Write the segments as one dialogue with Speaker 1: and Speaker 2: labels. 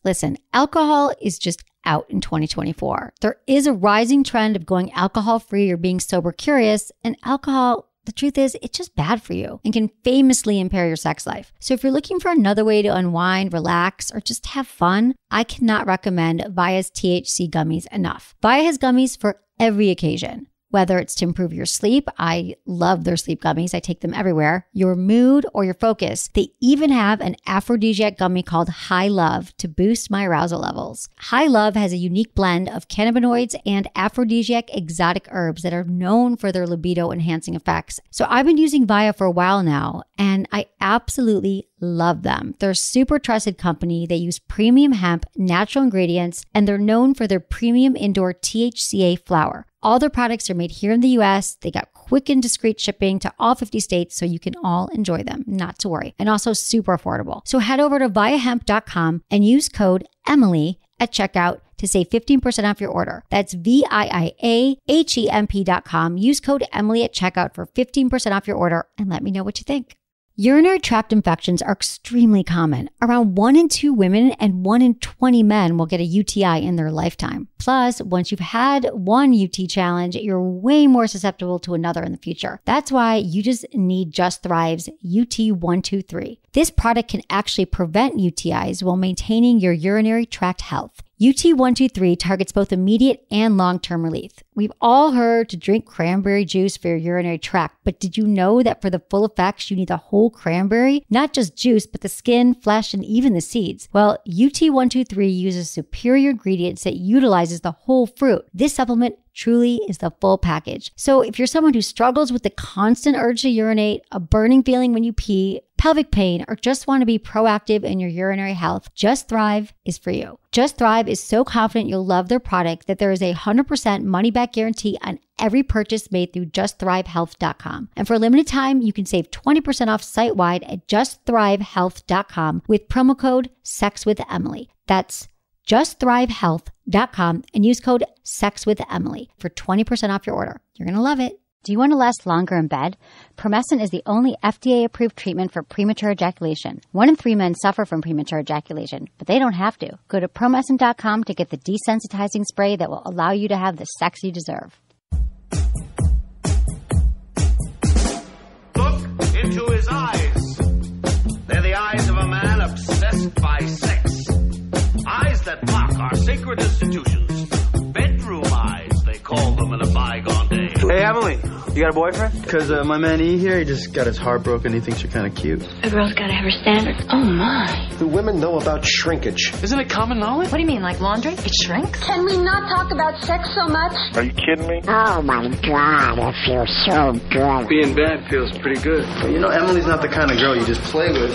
Speaker 1: Listen, alcohol is just out in 2024. There is a rising trend of going alcohol-free or being sober curious, and alcohol, the truth is, it's just bad for you and can famously impair your sex life. So if you're looking for another way to unwind, relax, or just have fun, I cannot recommend Via's THC gummies enough. Via has gummies for every occasion. Whether it's to improve your sleep, I love their sleep gummies. I take them everywhere. Your mood or your focus. They even have an aphrodisiac gummy called High Love to boost my arousal levels. High Love has a unique blend of cannabinoids and aphrodisiac exotic herbs that are known for their libido enhancing effects. So I've been using Via for a while now, and I absolutely love them. They're a super trusted company. They use premium hemp, natural ingredients, and they're known for their premium indoor THCA flower. All their products are made here in the US. They got quick and discreet shipping to all 50 states so you can all enjoy them, not to worry. And also super affordable. So head over to viahemp.com and use code Emily at checkout to save 15% off your order. That's VIAHEMP.com. Use code Emily at checkout for 15% off your order and let me know what you think. Urinary tract infections are extremely common. Around 1 in 2 women and 1 in 20 men will get a UTI in their lifetime. Plus, once you've had one UT challenge, you're way more susceptible to another in the future. That's why you just need Just Thrive's UT123. This product can actually prevent UTIs while maintaining your urinary tract health. UT123 targets both immediate and long-term relief. We've all heard to drink cranberry juice for your urinary tract, but did you know that for the full effects, you need the whole cranberry? Not just juice, but the skin, flesh, and even the seeds. Well, UT123 uses superior ingredients that utilizes the whole fruit. This supplement truly is the full package. So if you're someone who struggles with the constant urge to urinate, a burning feeling when you pee, pelvic pain, or just want to be proactive in your urinary health, Just Thrive is for you. Just Thrive is so confident you'll love their product that there is a 100% money-back guarantee on every purchase made through justthrivehealth.com. And for a limited time, you can save 20% off site-wide at justthrivehealth.com with promo code SEXWithEmily. That's justthrivehealth.com and use code SEXWithEmily for 20% off your order. You're going to love it. Do you want to last longer in bed? Promescent is the only FDA-approved treatment for premature ejaculation. 1 in 3 men suffer from premature ejaculation, but they don't have to. Go to promescent.com to get the desensitizing spray that will allow you to have the sex you deserve.
Speaker 2: Look into his eyes. They're the eyes of a man obsessed by sex. Eyes that mock our sacred institutions. Bedroom eyes, they call them in a bygone day.
Speaker 3: Hey, Emily, you got a boyfriend? Because my man E here, he just got his heart broken. He thinks you're kind of cute.
Speaker 4: A girl's got to have her standards. Oh, my.
Speaker 5: Do women know about shrinkage?
Speaker 3: Isn't it common knowledge?
Speaker 4: What do you mean, like laundry? It shrinks?
Speaker 6: Can we not talk about sex so much?
Speaker 7: Are you kidding me?
Speaker 8: Oh, my God, it feels so good.
Speaker 3: Being bad feels pretty good. But you know, Emily's not the kind of girl you just play with.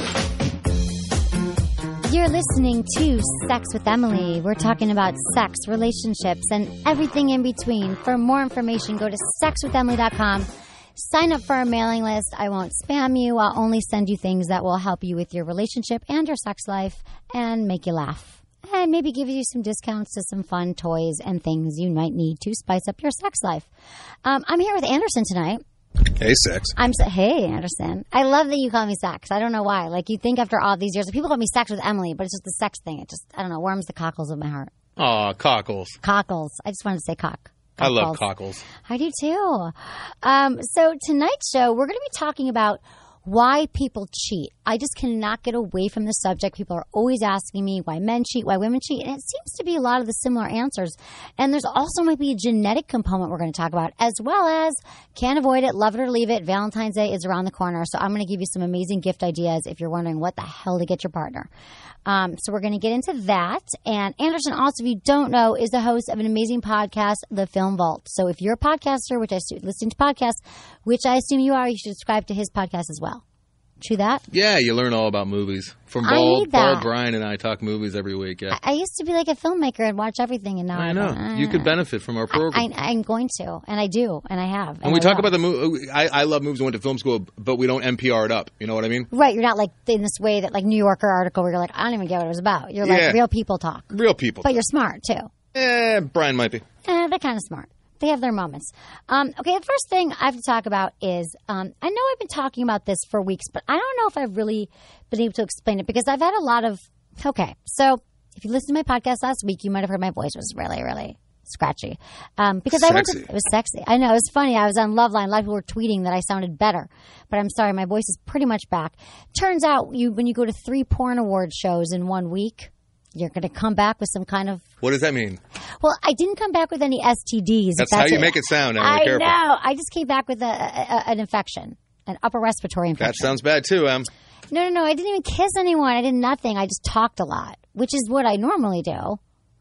Speaker 1: You're listening to Sex with Emily. We're talking about sex, relationships, and everything in between. For more information, go to sexwithemily.com. Sign up for our mailing list. I won't spam you. I'll only send you things that will help you with your relationship and your sex life and make you laugh. And maybe give you some discounts to some fun toys and things you might need to spice up your sex life. I'm here with Anderson tonight.
Speaker 7: Hey, Sex.
Speaker 1: Hey, Anderson. I love that you call me Sex. I don't know why. Like, you think after all these years, people call me Sex with Emily, but it's just the sex thing. It just, I don't know, warms the cockles of my heart.
Speaker 7: Aw, cockles.
Speaker 1: Cockles. I just wanted to say cock.
Speaker 7: I love cockles.
Speaker 1: I do too. So tonight's show, we're going to be talking about why people cheat. I just cannot get away from the subject. People are always asking me why men cheat, why women cheat, and it seems to be a lot of the similar answers. And there's also might be a genetic component we're going to talk about, as well as can't avoid it, love it or leave it. Valentine's Day is around the corner, so I'm going to give you some amazing gift ideas if you're wondering what the hell to get your partner. So we're going to get into that. And Anderson, also, if you don't know, is the host of an amazing podcast, The Film Vault. So if you're a podcaster, which I listening to podcasts, which I assume you are, you should subscribe to his podcast as well. True that?
Speaker 7: Yeah, you learn all about movies. From Bald Brian and I talk movies every week. Yeah,
Speaker 1: I used to be like a filmmaker and watch everything, and now
Speaker 7: I know. You could benefit from our program.
Speaker 1: I'm going to, and I do, and I have.
Speaker 7: And we talk about the movie. I love movies. I went to film school, but we don't NPR it up. You know what I mean?
Speaker 1: Right. You're not like in this way that like New Yorker article where you're like, I don't even get what it was about. You're like real people talk.
Speaker 7: Real people.
Speaker 1: But you're smart too.
Speaker 7: Brian might be.
Speaker 1: They're kind of smart. They have their moments. Okay, the first thing I have to talk about is, I know I've been talking about this for weeks, but I don't know if I've really been able to explain it because I've had a lot of, okay, so If you listened to my podcast last week, you might have heard my voice was really, really scratchy. Because it was sexy. I know, it was funny. I was on Loveline. A lot of people were tweeting that I sounded better. But I'm sorry, my voice is pretty much back. Turns out when you go to 3 porn award shows in 1 week, you're going to come back with some kind of...
Speaker 7: What does that mean?
Speaker 1: Well, I didn't come back with any STDs.
Speaker 7: That's how you make it sound. I
Speaker 1: know. I just came back with an infection, an upper respiratory infection.
Speaker 7: That sounds bad too, Em.
Speaker 1: No. I didn't even kiss anyone. I did nothing. I just talked a lot, which is what I normally do.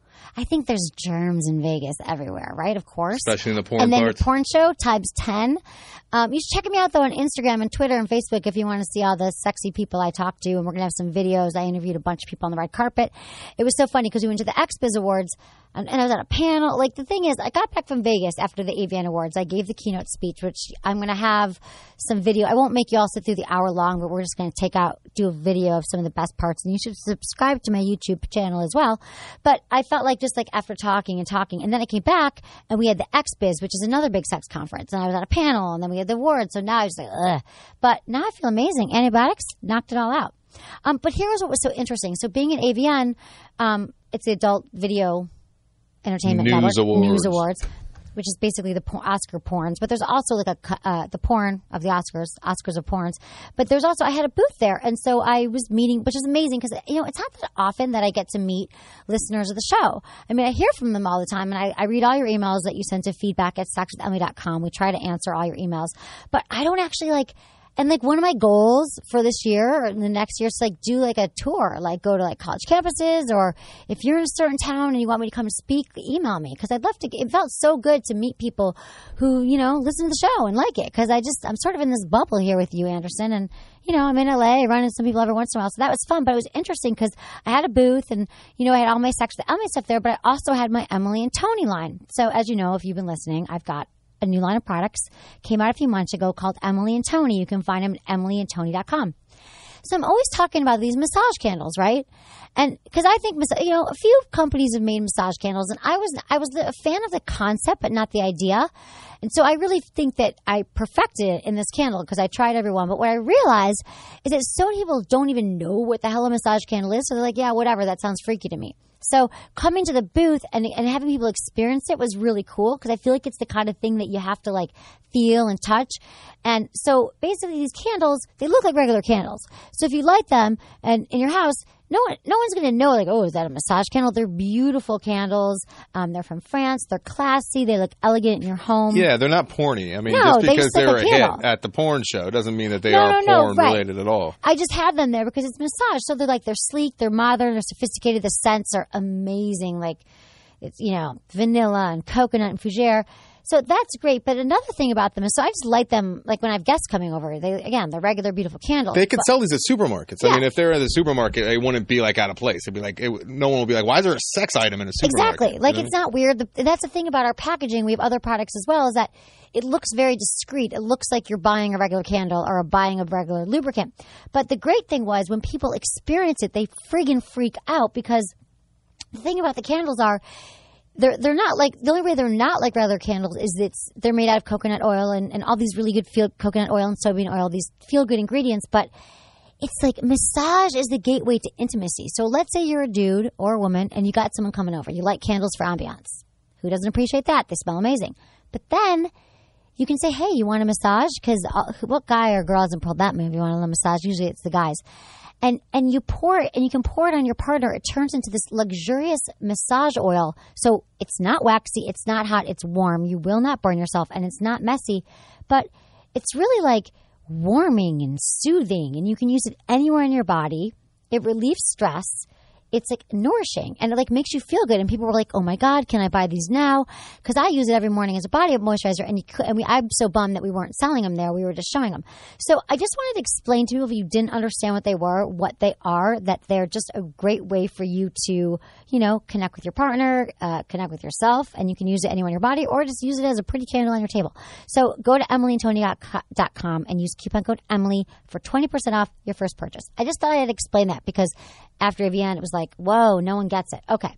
Speaker 1: I think there's germs in Vegas everywhere, right? Of course.
Speaker 7: Especially in the porn
Speaker 1: parts. And then
Speaker 7: parts.
Speaker 1: The porn show times 10. You should check me out, though, on Instagram and Twitter and Facebook if you want to see all the sexy people I talk to. And we're going to have some videos. I interviewed a bunch of people on the red carpet. It was so funny because we went to the XBiz Awards and I was at a panel. Like, the thing is, I got back from Vegas after the AVN Awards. I gave the keynote speech, which I'm going to have some video. I won't make you all sit through the hour long, but we're just going to do a video of some of the best parts. And you should subscribe to my YouTube channel as well. But I felt like just like after talking, and then I came back and we had the XBiz, which is another big sex conference. And I was at a panel and then we had the awards. So now I was like, ugh. But now I feel amazing. Antibiotics knocked it all out. But here's what was so interesting. So being an AVN, it's the Adult Video Entertainment Network News Awards, which is basically the Oscar porns. But there's also like the porn of the Oscars of porns. But there's also, I had a booth there. And so I was meeting, which is amazing because, it's not that often that I get to meet listeners of the show. I mean, I hear from them all the time. And I read all your emails that you send to feedback@sexwithemily.com. We try to answer all your emails. But I don't actually and like one of my goals for this year or the next year is to like do like a tour, like go to like college campuses, or if you're in a certain town and you want me to come speak, email me, because I'd love to. It felt so good to meet people who, listen to the show and like it, because I'm sort of in this bubble here with you, Anderson, and I'm in LA, I run into some people every once in a while, so that was fun. But it was interesting because I had a booth and, I had all my Sex with Emily stuff there, but I also had my Emily and Tony line. So as you know, if you've been listening, I've got a new line of products, came out a few months ago, called Emily and Tony. You can find them at emilyandtony.com. So I'm always talking about these massage candles, right? And because I think, a few companies have made massage candles, and I was a fan of the concept, but not the idea. And so I really think that I perfected it in this candle because I tried every one. But what I realized is that so many people don't even know what the hell a massage candle is. So they're like, yeah, whatever, that sounds freaky to me. So coming to the booth and having people experience it was really cool because I feel like it's the kind of thing that you have to like feel and touch. And so basically these candles, they look like regular candles. So if you light them and in your house, no one's going to know, like, oh, is that a massage candle? They're beautiful candles. They're from France. They're classy. They look elegant in your home.
Speaker 7: Yeah, they're not porny. I mean, just because they're a hit at the porn show doesn't mean that they are porn related at all.
Speaker 1: I just have them there because it's massage. So they're sleek, they're modern, they're sophisticated. The scents are amazing. Like, it's, vanilla and coconut and fougere. So that's great. But another thing about them is, so I just light them like when I have guests coming over. They're regular, beautiful candles.
Speaker 7: They could sell these at supermarkets. Yeah. I mean, if they're in the supermarket, they wouldn't be like out of place. It'd be like, no one will be like, why is there a sex item in a supermarket?
Speaker 1: Exactly. Like, it's not weird. That's the thing about our packaging. We have other products as well, is that it looks very discreet. It looks like you're buying a regular candle or buying a regular lubricant. But the great thing was when people experience it, they friggin' freak out, because the thing about the candles are, they're not like, the only way they're not like regular candles is they're made out of coconut oil and all these really good coconut oil and soybean oil, these feel good ingredients. But it's like massage is the gateway to intimacy. So let's say you're a dude or a woman and you got someone coming over. You light candles for ambiance. Who doesn't appreciate that? They smell amazing. But then you can say, hey, you want a massage? Because what guy or girl hasn't pulled that move? You want a massage? Usually it's the guys. And you pour it, and you can pour it on your partner. It turns into this luxurious massage oil. So it's not waxy, it's not hot, it's warm. You will not burn yourself, and it's not messy. But it's really like warming and soothing, and you can use it anywhere in your body. It relieves stress. It's like nourishing, and it like makes you feel good. And people were like, "Oh my God, can I buy these now?" Because I use it every morning as a body moisturizer. And I'm so bummed that we weren't selling them there. We were just showing them. So I just wanted to explain to people, if you didn't understand what they were, what they are, that they're just a great way for you to, connect with your partner, connect with yourself, and you can use it anywhere in your body, or just use it as a pretty candle on your table. So go to emilyandtony.com and use coupon code Emily for 20% off your first purchase. I just thought I'd explain that because after AVN, it was like, whoa, no one gets it. Okay.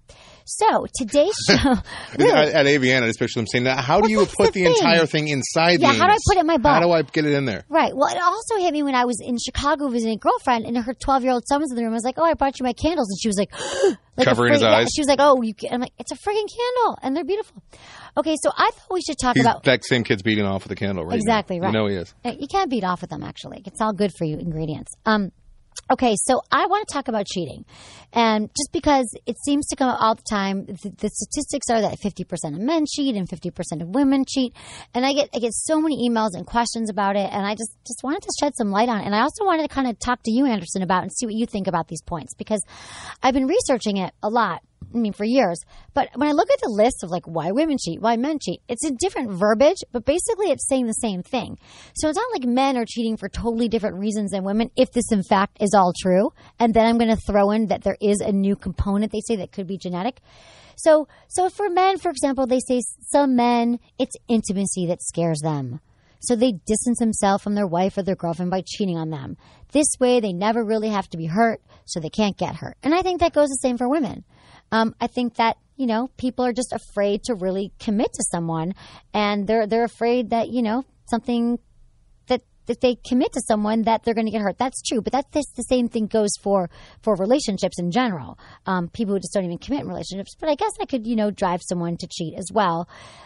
Speaker 1: So today's show, really,
Speaker 7: at AVN, especially, I'm saying that. How do you
Speaker 1: that's
Speaker 7: put
Speaker 1: the
Speaker 7: the
Speaker 1: thing.
Speaker 7: entire thing inside the
Speaker 1: Yeah, how do I
Speaker 7: anus?
Speaker 1: put it in my butt?
Speaker 7: How do I get it in there?
Speaker 1: right. Well, it also hit me when I was in Chicago visiting a girlfriend, and her 12-year-old son was in the room. I was like, "Oh, I brought you my candles," and she was like, like
Speaker 7: Covering his
Speaker 1: yeah,
Speaker 7: eyes.
Speaker 1: she was like, "Oh, you." I'm like, "It's a friggin' candle, and they're beautiful." Okay, so I thought we should talk about.
Speaker 7: That same kid's beating off with a candle right
Speaker 1: Exactly,
Speaker 7: now.
Speaker 1: right.
Speaker 7: You know he is.
Speaker 1: You can't beat off with them, actually. It's all good for you ingredients. Okay, so I want to talk about cheating. And just because it seems to come up all the time, the statistics are that 50% of men cheat and 50% of women cheat. And I get so many emails and questions about it, and I just wanted to shed some light on it. And I also wanted to kind of talk to you, Anderson, about and see what you think about these points, because I've been researching it a lot. I mean, for years. But when I look at the list of like why women cheat, why men cheat, it's a different verbiage, but basically it's saying the same thing. So it's not like men are cheating for totally different reasons than women, if this in fact is all true. And then I'm going to throw in that there is a new component they say that could be genetic. So for men, for example, they say some men, it's intimacy that scares them. So they distance themselves from their wife or their girlfriend by cheating on them. This way, they never really have to be hurt, so they can't get hurt. And I think that goes the same for women. I think that, people are just afraid to really commit to someone, and they're afraid that, something that if they commit to someone that they're going to get hurt. That's true, but that's the same thing goes for relationships in general. People who just don't even commit in relationships. But I guess I could, drive someone to cheat as well.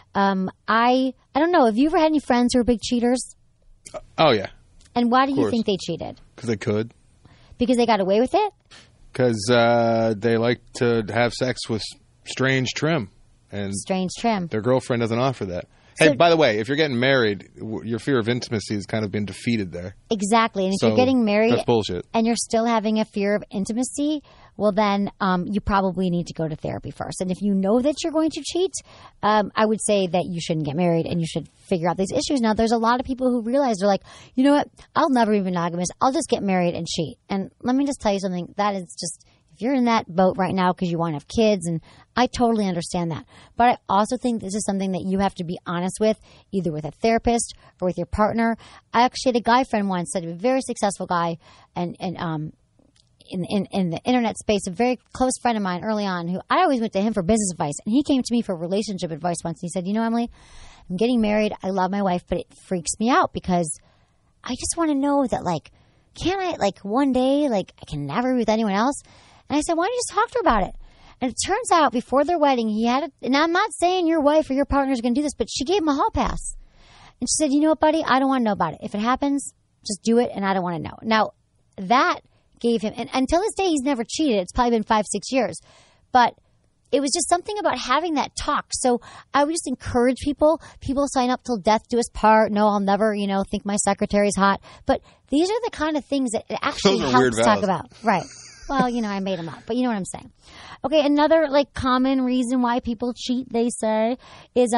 Speaker 1: I don't know. Have you ever had any friends who are big cheaters?
Speaker 7: Oh, yeah.
Speaker 1: And why do you think they cheated?
Speaker 7: Because they could.
Speaker 1: Because they got away with it?
Speaker 7: Because they like to have sex with strange trim. And
Speaker 1: Strange trim.
Speaker 7: their girlfriend doesn't offer that.
Speaker 1: So-
Speaker 7: Hey, by the way, if you're getting married, your fear of intimacy has kind of been defeated there.
Speaker 1: Exactly. And if
Speaker 7: So
Speaker 1: you're getting married
Speaker 7: that's bullshit.
Speaker 1: and you're still having a fear of intimacy, well, then you probably need to go to therapy first. And if you know that you're going to cheat, I would say that you shouldn't get married and you should figure out these issues. Now, there's a lot of people who realize they're like, you know what? I'll never be monogamous. I'll just get married and cheat. And let me just tell you something. That is just, if you're in that boat right now because you want to have kids, and I totally understand that. But I also think this is something that you have to be honest with, either with a therapist or with your partner. I actually had a guy friend once, a very successful guy, and in the internet space, a very close friend of mine early on, who I always went to him for business advice, and he came to me for relationship advice once. And he said, Emily, I'm getting married. I love my wife, but it freaks me out because I just want to know that, can I, one day, I can never be with anyone else? And I said, why don't you just talk to her about it? And it turns out before their wedding, he had and I'm not saying your wife or your partner is going to do this, but she gave him a hall pass. And she said, you know what, buddy? I don't want to know about it. If it happens, just do it, and I don't want to know. Now, that gave him, and until this day, he's never cheated. It's probably been 5-6 years. But it was just something about having that talk. So I would just encourage people sign up till death do us part. No, I'll never, think my secretary's hot. But these are the kind of things that it actually
Speaker 7: Those are weird
Speaker 1: helps talk
Speaker 7: vows.
Speaker 1: about. Right. Well, I made them up, but you know what I'm saying. Okay, another common reason why people cheat, they say, is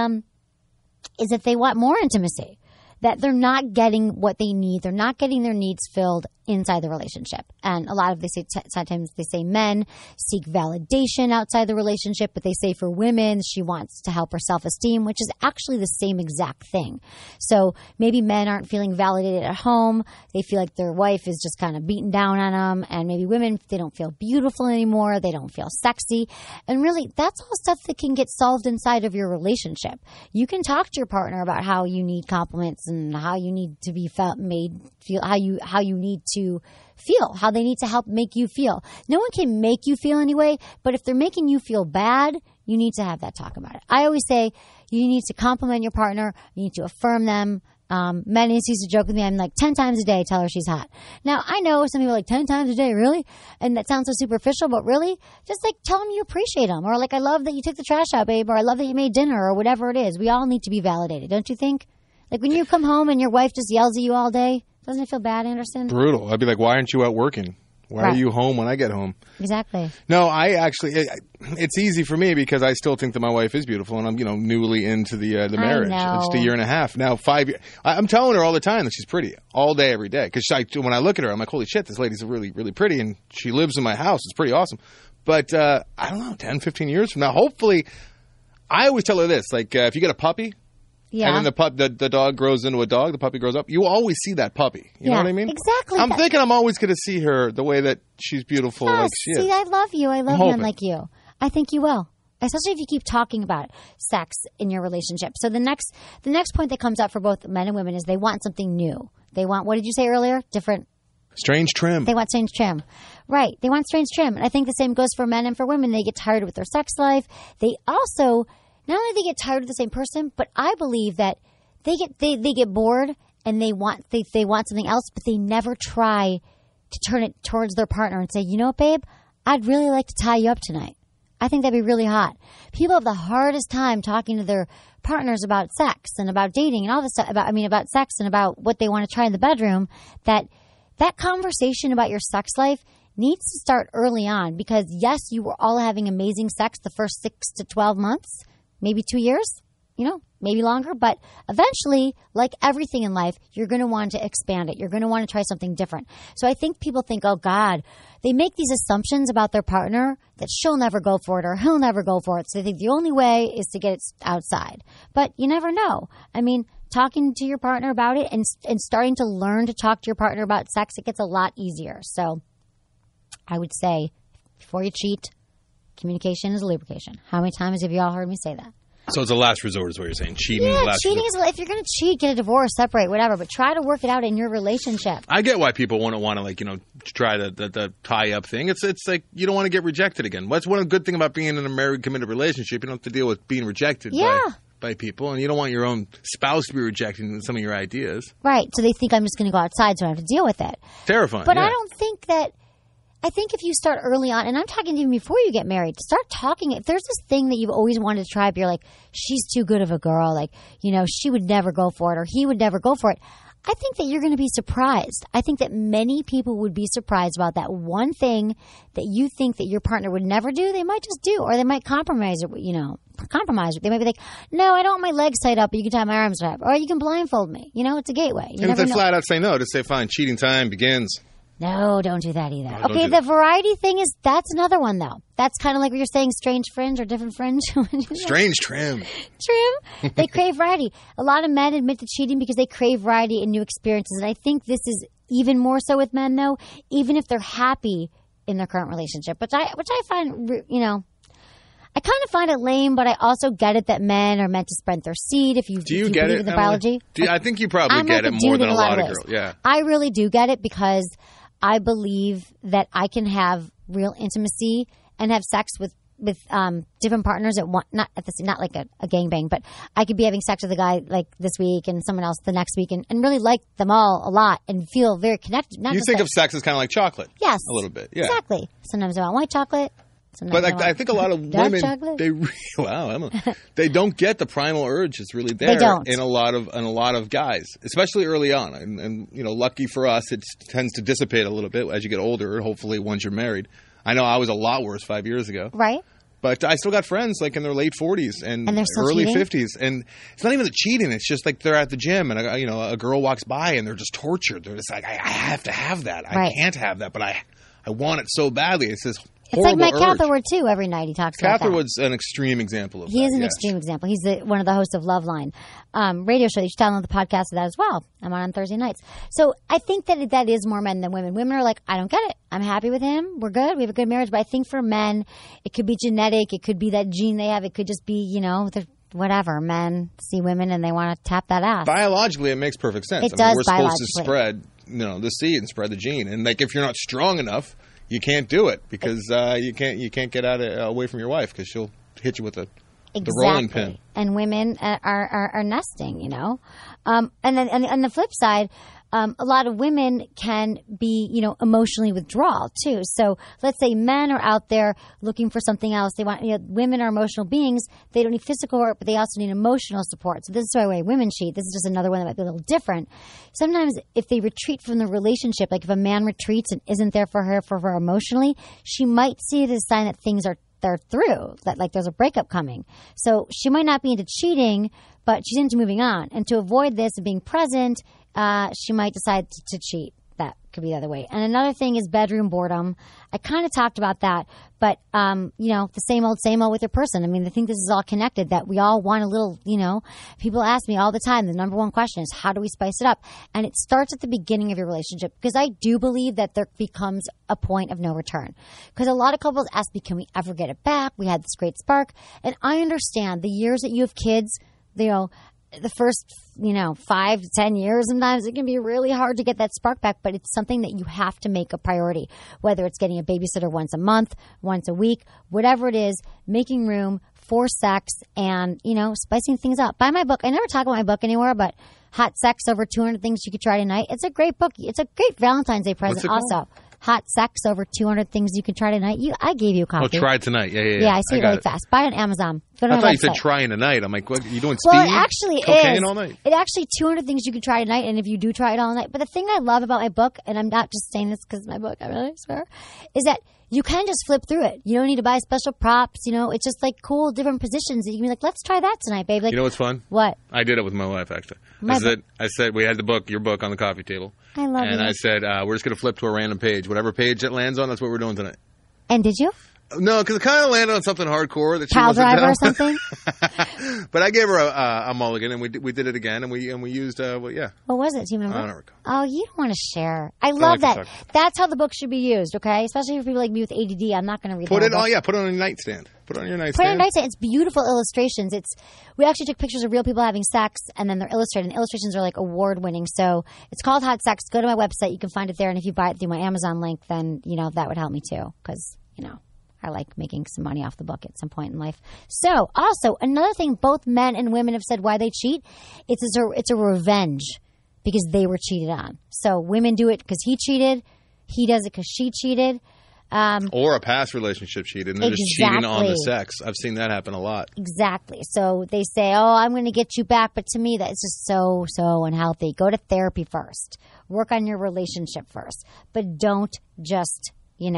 Speaker 1: that they want more intimacy. That they're not getting what they need. They're not getting their needs filled inside the relationship. And a lot of sometimes they say men seek validation outside the relationship, but they say for women, she wants to help her self-esteem, which is actually the same exact thing. So maybe men aren't feeling validated at home. They feel like their wife is just kind of beating down on them. And maybe women, they don't feel beautiful anymore. They don't feel sexy. And really, that's all stuff that can get solved inside of your relationship. You can talk to your partner about how you need compliments and how you need to be feel how you need to feel, how they need to help make you feel. No one can make you feel anyway, but if they're making you feel bad, you need to have that talk about it. I always say you need to compliment your partner, you need to affirm them. Men used to joke with me, I'm like 10 times a day, tell her she's hot. Now, I know some people are like 10 times a day, really? And that sounds so superficial, but really, just tell them you appreciate them. Or I love that you took the trash out, babe, or I love that you made dinner, or whatever it is. We all need to be validated, don't you think? When you come home and your wife just yells at you all day, doesn't it feel bad, Anderson?
Speaker 7: Brutal. I'd be like, why aren't you out working? Why
Speaker 1: Right.
Speaker 7: are you home when I get home?
Speaker 1: Exactly.
Speaker 7: No, I actually, it's easy for me because I still think that my wife is beautiful, and I'm, newly into the marriage.
Speaker 1: know.
Speaker 7: It's a year and a half now. 5 years. I'm telling her all the time that she's pretty, all day, every day. Because when I look at her, I'm like, holy shit, this lady's really, really pretty, and she lives in my house. It's pretty awesome. But I don't know, 10, 15 years from now, hopefully, I always tell her this: if you get a puppy.
Speaker 1: Yeah.
Speaker 7: And then the dog grows into a dog, the puppy grows up. You always see that puppy. You know what I mean?
Speaker 1: Exactly.
Speaker 7: I'm thinking I'm always going to see her the way that she's beautiful,
Speaker 1: Yes,
Speaker 7: like she is.
Speaker 1: see, I love you. I love
Speaker 7: I'm
Speaker 1: men
Speaker 7: hoping.
Speaker 1: like you. I think you will. especially if you keep talking about sex in your relationship. So the next point that comes up for both men and women is they want something new. They want, what did you say earlier? Different.
Speaker 7: Strange trim.
Speaker 1: They want strange trim. Right. They want strange trim. And I think the same goes for men and for women. They get tired with their sex life. They also, not only they get tired of the same person, but I believe that they get bored and they want something else, but they never try to turn it towards their partner and say, you know what, babe, I'd really like to tie you up tonight. I think that'd be really hot. People have the hardest time talking to their partners about sex and about dating and all this stuff, about sex and about what they want to try in the bedroom. That conversation about your sex life needs to start early on, because yes, you were all having amazing sex the first 6 to 12 months, maybe 2 years, maybe longer. But eventually, like everything in life, you're going to want to expand it. You're going to want to try something different. So I think people think, oh God, they make these assumptions about their partner that she'll never go for it or he'll never go for it. So they think the only way is to get it outside. But you never know. I mean, talking to your partner about it and starting to learn to talk to your partner about sex, it gets a lot easier. So I would say, before you cheat, communication is a lubrication. How many times have you all heard me say that?
Speaker 7: So it's a last resort is what you're saying. Cheating
Speaker 1: Yeah,
Speaker 7: last
Speaker 1: cheating
Speaker 7: resort.
Speaker 1: is, if you're going to cheat, get a divorce, separate, whatever. But try to work it out in your relationship.
Speaker 7: I get why people want to try the tie up thing. It's like you don't want to get rejected again. That's one good thing about being in a married, committed relationship. You don't have to deal with being rejected by people, and you don't want your own spouse to be rejecting some of your ideas.
Speaker 1: Right. So they think I'm just going to go outside so I don't have to deal with it.
Speaker 7: Terrifying.
Speaker 1: But
Speaker 7: yeah.
Speaker 1: I think if you start early on, and I'm talking to you before you get married, start talking. If there's this thing that you've always wanted to try, but you're like, she's too good of a girl, like, she would never go for it or he would never go for it. I think that you're going to be surprised. I think that many people would be surprised about that one thing that you think that your partner would never do. They might just do, or they might compromise it, They might be like, no, I don't want my legs tied up, but you can tie my arms up. Or you can blindfold me. It's a gateway.
Speaker 7: And if they flat out say no, just say, fine, cheating time begins.
Speaker 1: No, don't do that either.
Speaker 7: No,
Speaker 1: okay, the variety thing that's another one, though. That's kind of like what you're saying, strange fringe or different fringe.
Speaker 7: Strange trim.
Speaker 1: Trim. They crave variety. A lot of men admit to cheating because they crave variety and new experiences. And I think this is even more so with men, though, even if they're happy in their current relationship, which I find, I kind of find it lame, but I also get it that men are meant to spread their seed. If you believe in the biology.
Speaker 7: I think you probably get it more than a lot of girls. Yeah.
Speaker 1: I really do get it, because I believe that I can have real intimacy and have sex with different partners at one, not like a gangbang, but I could be having sex with a guy like this week and someone else the next week, and really like them all a lot and feel very connected.
Speaker 7: You think of sex as kind of like chocolate.
Speaker 1: Yes.
Speaker 7: A little bit. Yeah.
Speaker 1: Exactly. Sometimes I want white chocolate.
Speaker 7: But I think a lot of women,
Speaker 1: chocolate?
Speaker 7: they don't get the primal urge. It's really there in a lot of guys, especially early on. And lucky for us, it tends to dissipate a little bit as you get older. Hopefully, once you're married. I know I was a lot worse 5 years ago.
Speaker 1: Right.
Speaker 7: But I still got friends like in their late 40s and
Speaker 1: they're still
Speaker 7: early
Speaker 1: cheating?
Speaker 7: 50s, and it's not even the cheating. It's just like they're at the gym and a girl walks by and they're just tortured. They're just like, I have to have that.
Speaker 1: Right.
Speaker 7: I can't have that, but I want it so badly. It's this.
Speaker 1: It's like Mike
Speaker 7: urge.
Speaker 1: Catherwood, too. Every night he talks about that.
Speaker 7: Catherwood's an extreme example of that.
Speaker 1: He is an extreme example. He's one of the hosts of Loveline radio show. You should download the podcast of that as well. I'm on Thursday nights. So I think that is more men than women. Women are like, I don't get it. I'm happy with him. We're good. We have a good marriage. But I think for men, it could be genetic. It could be that gene they have. It could just be, whatever. Men see women and they want to tap that ass.
Speaker 7: Biologically, it makes perfect sense.
Speaker 1: It does
Speaker 7: we're supposed to
Speaker 1: biologically.
Speaker 7: spread, the seed and spread the gene. And like if you're not strong enough, you can't do it because you can't get away from your wife because she'll hit you with the rolling pin.
Speaker 1: And women are nesting, and then on the flip side, a lot of women can be, emotionally withdrawal too. So let's say men are out there looking for something else. They want, women are emotional beings. They don't need physical work, but they also need emotional support. So this is why women cheat. This is just another one that might be a little different. Sometimes if they retreat from the relationship, like if a man retreats and isn't there for her emotionally, she might see it as a sign that things they're through, that like there's a breakup coming. So she might not be into cheating, but she's into moving on. And to avoid this and being present, she might decide to cheat. that could be the other way. And another thing is bedroom boredom. I kind of talked about that, but, the same old with your person. I mean, I think this is all connected, that we all want a little, people ask me all the time, the number one question is, how do we spice it up? And it starts at the beginning of your relationship, because I do believe that there becomes a point of no return. Because a lot of couples ask me, can we ever get it back? We had this great spark. And I understand the years that you have kids, the first, 5 to 10 years, sometimes it can be really hard to get that spark back, but it's something that you have to make a priority, whether it's getting a babysitter once a month, once a week, whatever it is, making room for sex and, spicing things up. Buy my book. I never talk about my book anywhere, but Hot Sex Over 200 Things You Could Try Tonight. It's a great book. It's a great Valentine's Day present also. Hot Sex Over 200 Things You Can Try Tonight. I gave you a copy.
Speaker 7: Oh, try tonight. Yeah.
Speaker 1: Yeah, I see it really fast. Buy it on Amazon. Go to
Speaker 7: I
Speaker 1: my
Speaker 7: thought
Speaker 1: website.
Speaker 7: you said trying tonight. I'm like, what? You doing speed?
Speaker 1: Well, it actually
Speaker 7: cocaine
Speaker 1: is.
Speaker 7: all night?
Speaker 1: It actually 200 things you can try tonight, and if you do try it all night. But the thing I love about my book, and I'm not just saying this because it's my book, I really swear, is that you can just flip through it. You don't need to buy special props. It's just like cool different positions that you can be like, let's try that tonight, babe. Like,
Speaker 7: you know what's fun?
Speaker 1: What?
Speaker 7: I did it with my wife, actually. I said we had your book on the coffee table.
Speaker 1: I love it.
Speaker 7: And I said, we're just going to flip to a random page. Whatever page it lands on, that's what we're doing tonight.
Speaker 1: And did you?
Speaker 7: No, because it kind of landed on something hardcore that she
Speaker 1: Pile
Speaker 7: wasn't
Speaker 1: driver
Speaker 7: down.
Speaker 1: or something?
Speaker 7: But I gave her a mulligan, and we did it again, and we used, yeah.
Speaker 1: What was it? Do you remember?
Speaker 7: I don't recall.
Speaker 1: Oh, you don't want to share. I love
Speaker 7: like
Speaker 1: that. That's how the book should be used, okay? Especially for people like me with ADD. I'm not going to read
Speaker 7: Put
Speaker 1: the
Speaker 7: it
Speaker 1: whole
Speaker 7: on,
Speaker 1: book.
Speaker 7: put it on your nightstand. Put it on your
Speaker 1: Put it
Speaker 7: nightstand.
Speaker 1: on your nightstand. It's beautiful illustrations. We actually took pictures of real people having sex, and then they're illustrated. And illustrations are like award-winning. So it's called Hot Sex. Go to my website. You can find it there. And if you buy it through my Amazon link, then, that would help me too. Because, I like making some money off the book at some point in life. So, also, another thing both men and women have said why they cheat, it's a revenge because they were cheated on. So, women do it because he cheated. He does it because she cheated.
Speaker 7: Or a past relationship cheated, and they're just cheating on the sex. I've seen that happen a lot.
Speaker 1: Exactly. So, they say, oh, I'm going to get you back. But to me, that's just so, so unhealthy. Go to therapy first. Work on your relationship first. But don't just,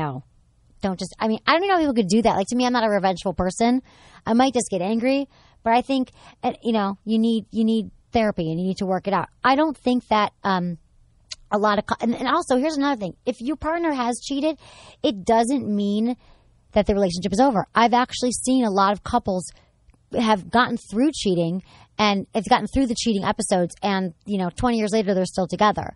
Speaker 1: I don't even know if people could do that. Like, to me, I'm not a revengeful person. I might just get angry, but I think, you need therapy and you need to work it out. I don't think that, a lot of, and also here's another thing. If your partner has cheated, it doesn't mean that the relationship is over. I've actually seen a lot of couples have gotten through cheating and have gotten through the cheating episodes and, 20 years later, they're still together.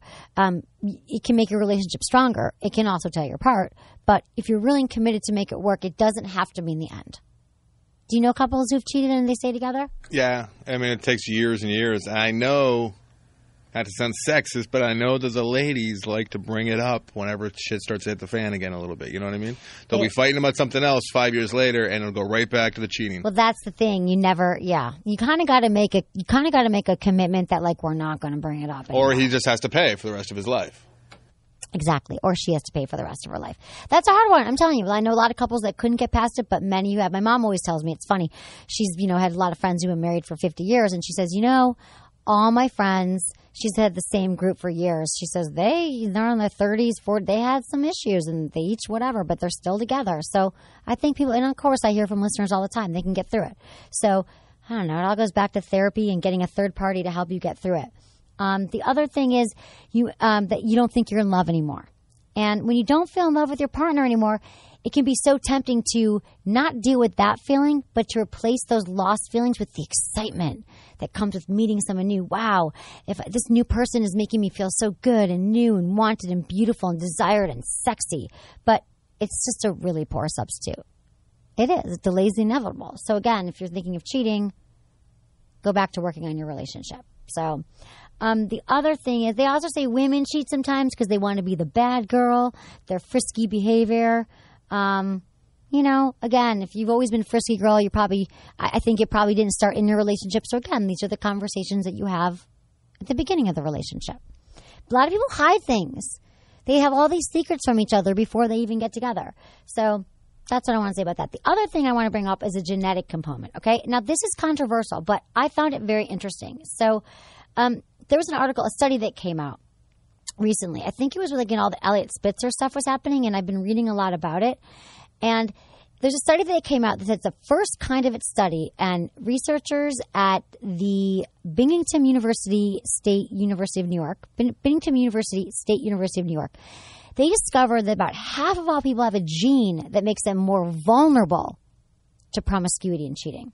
Speaker 1: It can make your relationship stronger. It can also tear you apart. But if you're really committed to make it work, it doesn't have to mean the end. Do you know couples who've cheated and they stay together?
Speaker 7: Yeah. It takes years and years. I know, not to sound sexist, but I know that the ladies like to bring it up whenever shit starts to hit the fan again a little bit. You know what I mean? They'll be fighting about something else 5 years later, and it'll go right back to the cheating.
Speaker 1: Well, that's the thing. You kind of got to make a commitment that, like, we're not going to bring it up anymore.
Speaker 7: Or he just has to pay for the rest of his life.
Speaker 1: Exactly. Or she has to pay for the rest of her life. That's a hard one. I'm telling you. I know a lot of couples that couldn't get past it, but many who have. My mom always tells me, it's funny. She's, had a lot of friends who have been married for 50 years, and she says, all my friends, she's had the same group for years. She says they're in their 30s, 40s. They had some issues and they each whatever, but they're still together. So I think people, and of course I hear from listeners all the time, they can get through it. So I don't know. It all goes back to therapy and getting a third party to help you get through it. The other thing is that you don't think you're in love anymore. And when you don't feel in love with your partner anymore, it can be so tempting to not deal with that feeling, but to replace those lost feelings with the excitement that comes with meeting someone new. Wow, if this new person is making me feel so good and new and wanted and beautiful and desired and sexy. But it's just a really poor substitute. It is. It delays the inevitable. So again, if you're thinking of cheating, go back to working on your relationship. So the other thing is they also say women cheat sometimes because they want to be the bad girl, their frisky behavior. Again, if you've always been a frisky girl, I think it probably didn't start in your relationship. So again, these are the conversations that you have at the beginning of the relationship. A lot of people hide things. They have all these secrets from each other before they even get together. So that's what I want to say about that. The other thing I want to bring up is a genetic component. Okay. Now this is controversial, but I found it very interesting. So, there was an article, a study that came out recently. I think it was like all the Elliot Spitzer stuff was happening, and I've been reading a lot about it. And there's a study that came out that says the first kind of its study, and researchers at the Binghamton University State University of New York, Binghamton University State University of New York, they discovered that about half of all people have a gene that makes them more vulnerable to promiscuity and cheating.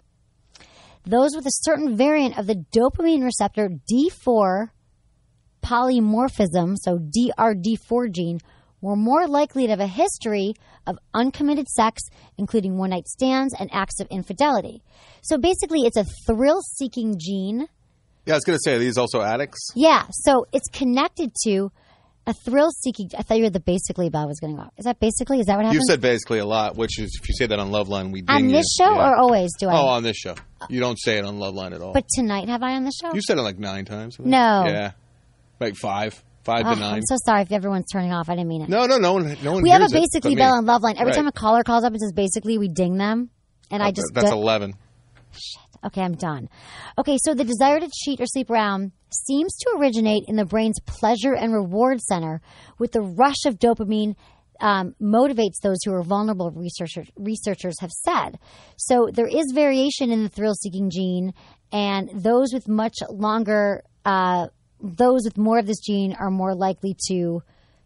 Speaker 1: Those with a certain variant of the dopamine receptor D4 polymorphism, so DRD4 gene, were more likely to have a history of uncommitted sex, including one-night stands and acts of infidelity. So basically, it's a thrill-seeking gene.
Speaker 7: Yeah, I was going to say, are these also addicts?
Speaker 1: Yeah, so it's connected to a thrill-seeking. I thought you were the basically bell was going to go. Is that basically? Is that what happens?
Speaker 7: You said basically a lot, which is, if you say that on Loveline, we ding
Speaker 1: on this show
Speaker 7: yeah.
Speaker 1: or always do I?
Speaker 7: Oh, on this show. You don't say it on Loveline at all.
Speaker 1: But tonight, have I on the show?
Speaker 7: You said it like 9 times.
Speaker 1: No.
Speaker 7: Yeah. Like 5 to 9.
Speaker 1: I'm so sorry if everyone's turning off. I didn't mean it.
Speaker 7: No one
Speaker 1: We have a
Speaker 7: hears it
Speaker 1: basically
Speaker 7: but
Speaker 1: bell
Speaker 7: me.
Speaker 1: on Loveline. Every
Speaker 7: Right.
Speaker 1: time a caller calls up and says basically, we ding them. And I just...
Speaker 7: That's 11.
Speaker 1: Okay, I'm done. Okay, so the desire to cheat or sleep around seems to originate in the brain's pleasure and reward center, with the rush of dopamine motivates those who are vulnerable, researchers have said. So there is variation in the thrill-seeking gene, and those with much longer, those with more of this gene are more likely to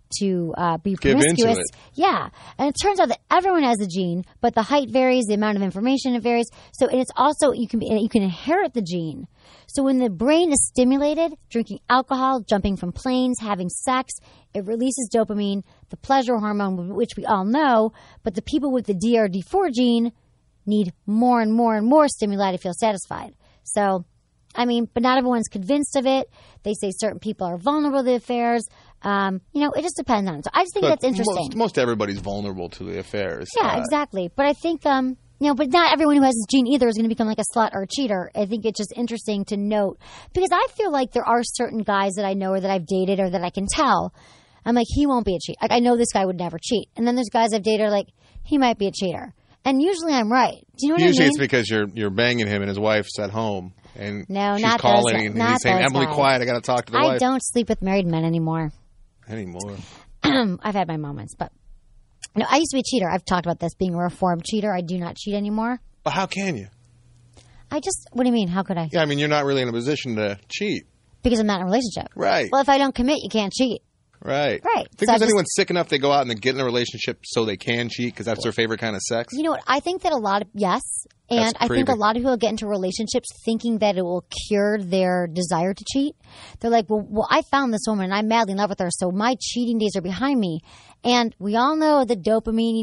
Speaker 1: be
Speaker 7: Give
Speaker 1: promiscuous.
Speaker 7: into it.
Speaker 1: Yeah. And it turns out that everyone has a gene, but the height varies, the amount of information it varies. So, and it's also, you can inherit the gene. So when the brain is stimulated, drinking alcohol, jumping from planes, having sex, it releases dopamine, the pleasure hormone, which we all know, but the people with the DRD4 gene need more and more and more stimuli to feel satisfied. So, I mean, but not everyone's convinced of it. They say certain people are vulnerable to the affairs. It just depends on it. So I just think that's interesting.
Speaker 7: Most everybody's vulnerable to the affairs.
Speaker 1: Yeah, exactly. But I think, but not everyone who has this gene either is going to become like a slut or a cheater. I think it's just interesting to note because I feel like there are certain guys that I know or that I've dated or that I can tell. I'm like, he won't be a cheater. Like, I know this guy would never cheat. And then there's guys I've dated like, he might be a cheater. And usually I'm right. Do you know what I mean?
Speaker 7: Usually it's because you're banging him and his wife's at home. And
Speaker 1: no,
Speaker 7: she's
Speaker 1: not
Speaker 7: calling
Speaker 1: those,
Speaker 7: and
Speaker 1: not
Speaker 7: he's saying,
Speaker 1: those
Speaker 7: Emily,
Speaker 1: guys.
Speaker 7: quiet, I got to talk to the wife.
Speaker 1: I don't sleep with married men anymore. I've had my moments, but no, I used to be a cheater. I've talked about this, being a reformed cheater. I do not cheat anymore.
Speaker 7: Well, how can you?
Speaker 1: What do you mean? How could I?
Speaker 7: Yeah, I mean, you're not really in a position to cheat.
Speaker 1: Because I'm not in a relationship.
Speaker 7: Right.
Speaker 1: Well, if I don't commit, you can't cheat.
Speaker 7: Right.
Speaker 1: Right.
Speaker 7: Think there's anyone sick enough they go out and they get in a relationship so they can cheat because that's their favorite kind of sex?
Speaker 1: You know what? I think that yes. And I think a lot of people get into relationships thinking that it will cure their desire to cheat. They're like, well, I found this woman and I'm madly in love with her, so my cheating days are behind me. And we all know the dopamine,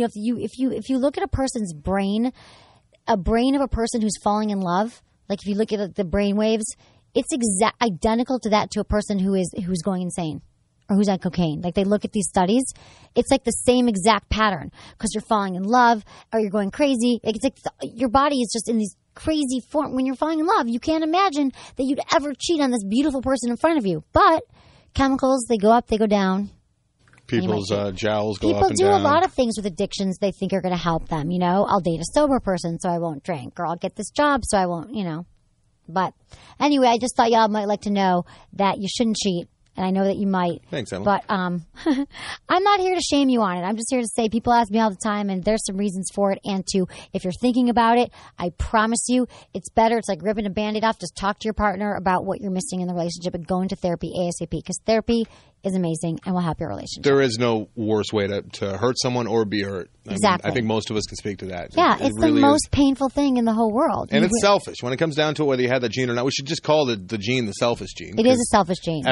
Speaker 1: if you look at a person's brain, a brain of a person who's falling in love, like if you look at the brain waves, it's identical to that to a person who's going insane. Or who's on cocaine. Like they look at these studies, it's like the same exact pattern because you're falling in love or you're going crazy. It's like your body is just in these crazy form. When you're falling in love, you can't imagine that you'd ever cheat on this beautiful person in front of you. But chemicals, they go up, they go down.
Speaker 7: People's jowls go
Speaker 1: People
Speaker 7: up and
Speaker 1: do
Speaker 7: down.
Speaker 1: a lot of things with addictions they think are going to help them. I'll date a sober person so I won't drink, or I'll get this job so I won't. But anyway, I just thought y'all might like to know that you shouldn't cheat. And I know that you might.
Speaker 7: Thanks, Emily.
Speaker 1: But I'm not here to shame you on it. I'm just here to say people ask me all the time, and there's some reasons for it. And if you're thinking about it, I promise you it's better. It's like ripping a Band-Aid off. Just talk to your partner about what you're missing in the relationship and go into therapy ASAP because therapy is amazing and will help your relationship.
Speaker 7: There is no worse way to hurt someone or be hurt.
Speaker 1: Exactly.
Speaker 7: I think most of us can speak to that.
Speaker 1: Yeah, it's
Speaker 7: really
Speaker 1: the most painful thing in the whole world.
Speaker 7: And it's selfish. When it comes down to whether you had that gene or not, we should just call the gene the selfish gene.
Speaker 1: It is a selfish gene.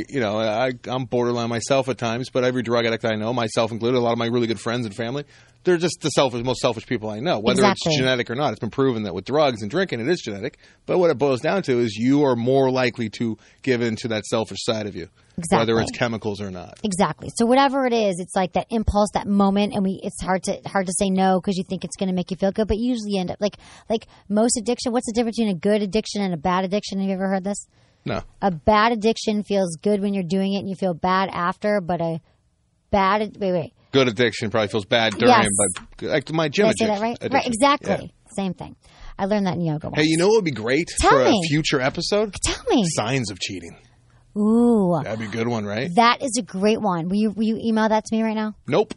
Speaker 7: I'm borderline myself at times, but every drug addict I know, myself included, a lot of my really good friends and family, they're just the most selfish people I know, whether
Speaker 1: Exactly.
Speaker 7: it's genetic or not. It's been proven that with drugs and drinking, it is genetic. But what it boils down to is you are more likely to give in to that selfish side of you,
Speaker 1: Exactly.
Speaker 7: whether it's chemicals or not.
Speaker 1: Exactly. So whatever it is, it's like that impulse, that moment, and it's hard to say no because you think it's going to make you feel good, but you usually end up like most addiction. What's the difference between a good addiction and a bad addiction? Have you ever heard this?
Speaker 7: No.
Speaker 1: A bad addiction feels good when you're doing it and you feel bad after, but a bad wait.
Speaker 7: Good addiction probably feels bad during,
Speaker 1: Yes.
Speaker 7: but like my gym
Speaker 1: Did I say that right?
Speaker 7: addiction.
Speaker 1: Right, exactly.
Speaker 7: Yeah.
Speaker 1: Same thing. I learned that in yoga once.
Speaker 7: Hey, you know what would be great
Speaker 1: Tell
Speaker 7: for
Speaker 1: me.
Speaker 7: a future episode?
Speaker 1: Tell me.
Speaker 7: Signs of cheating.
Speaker 1: Ooh.
Speaker 7: That'd be a good one, right?
Speaker 1: That is a great one. Will you email that to me right now?
Speaker 7: Nope.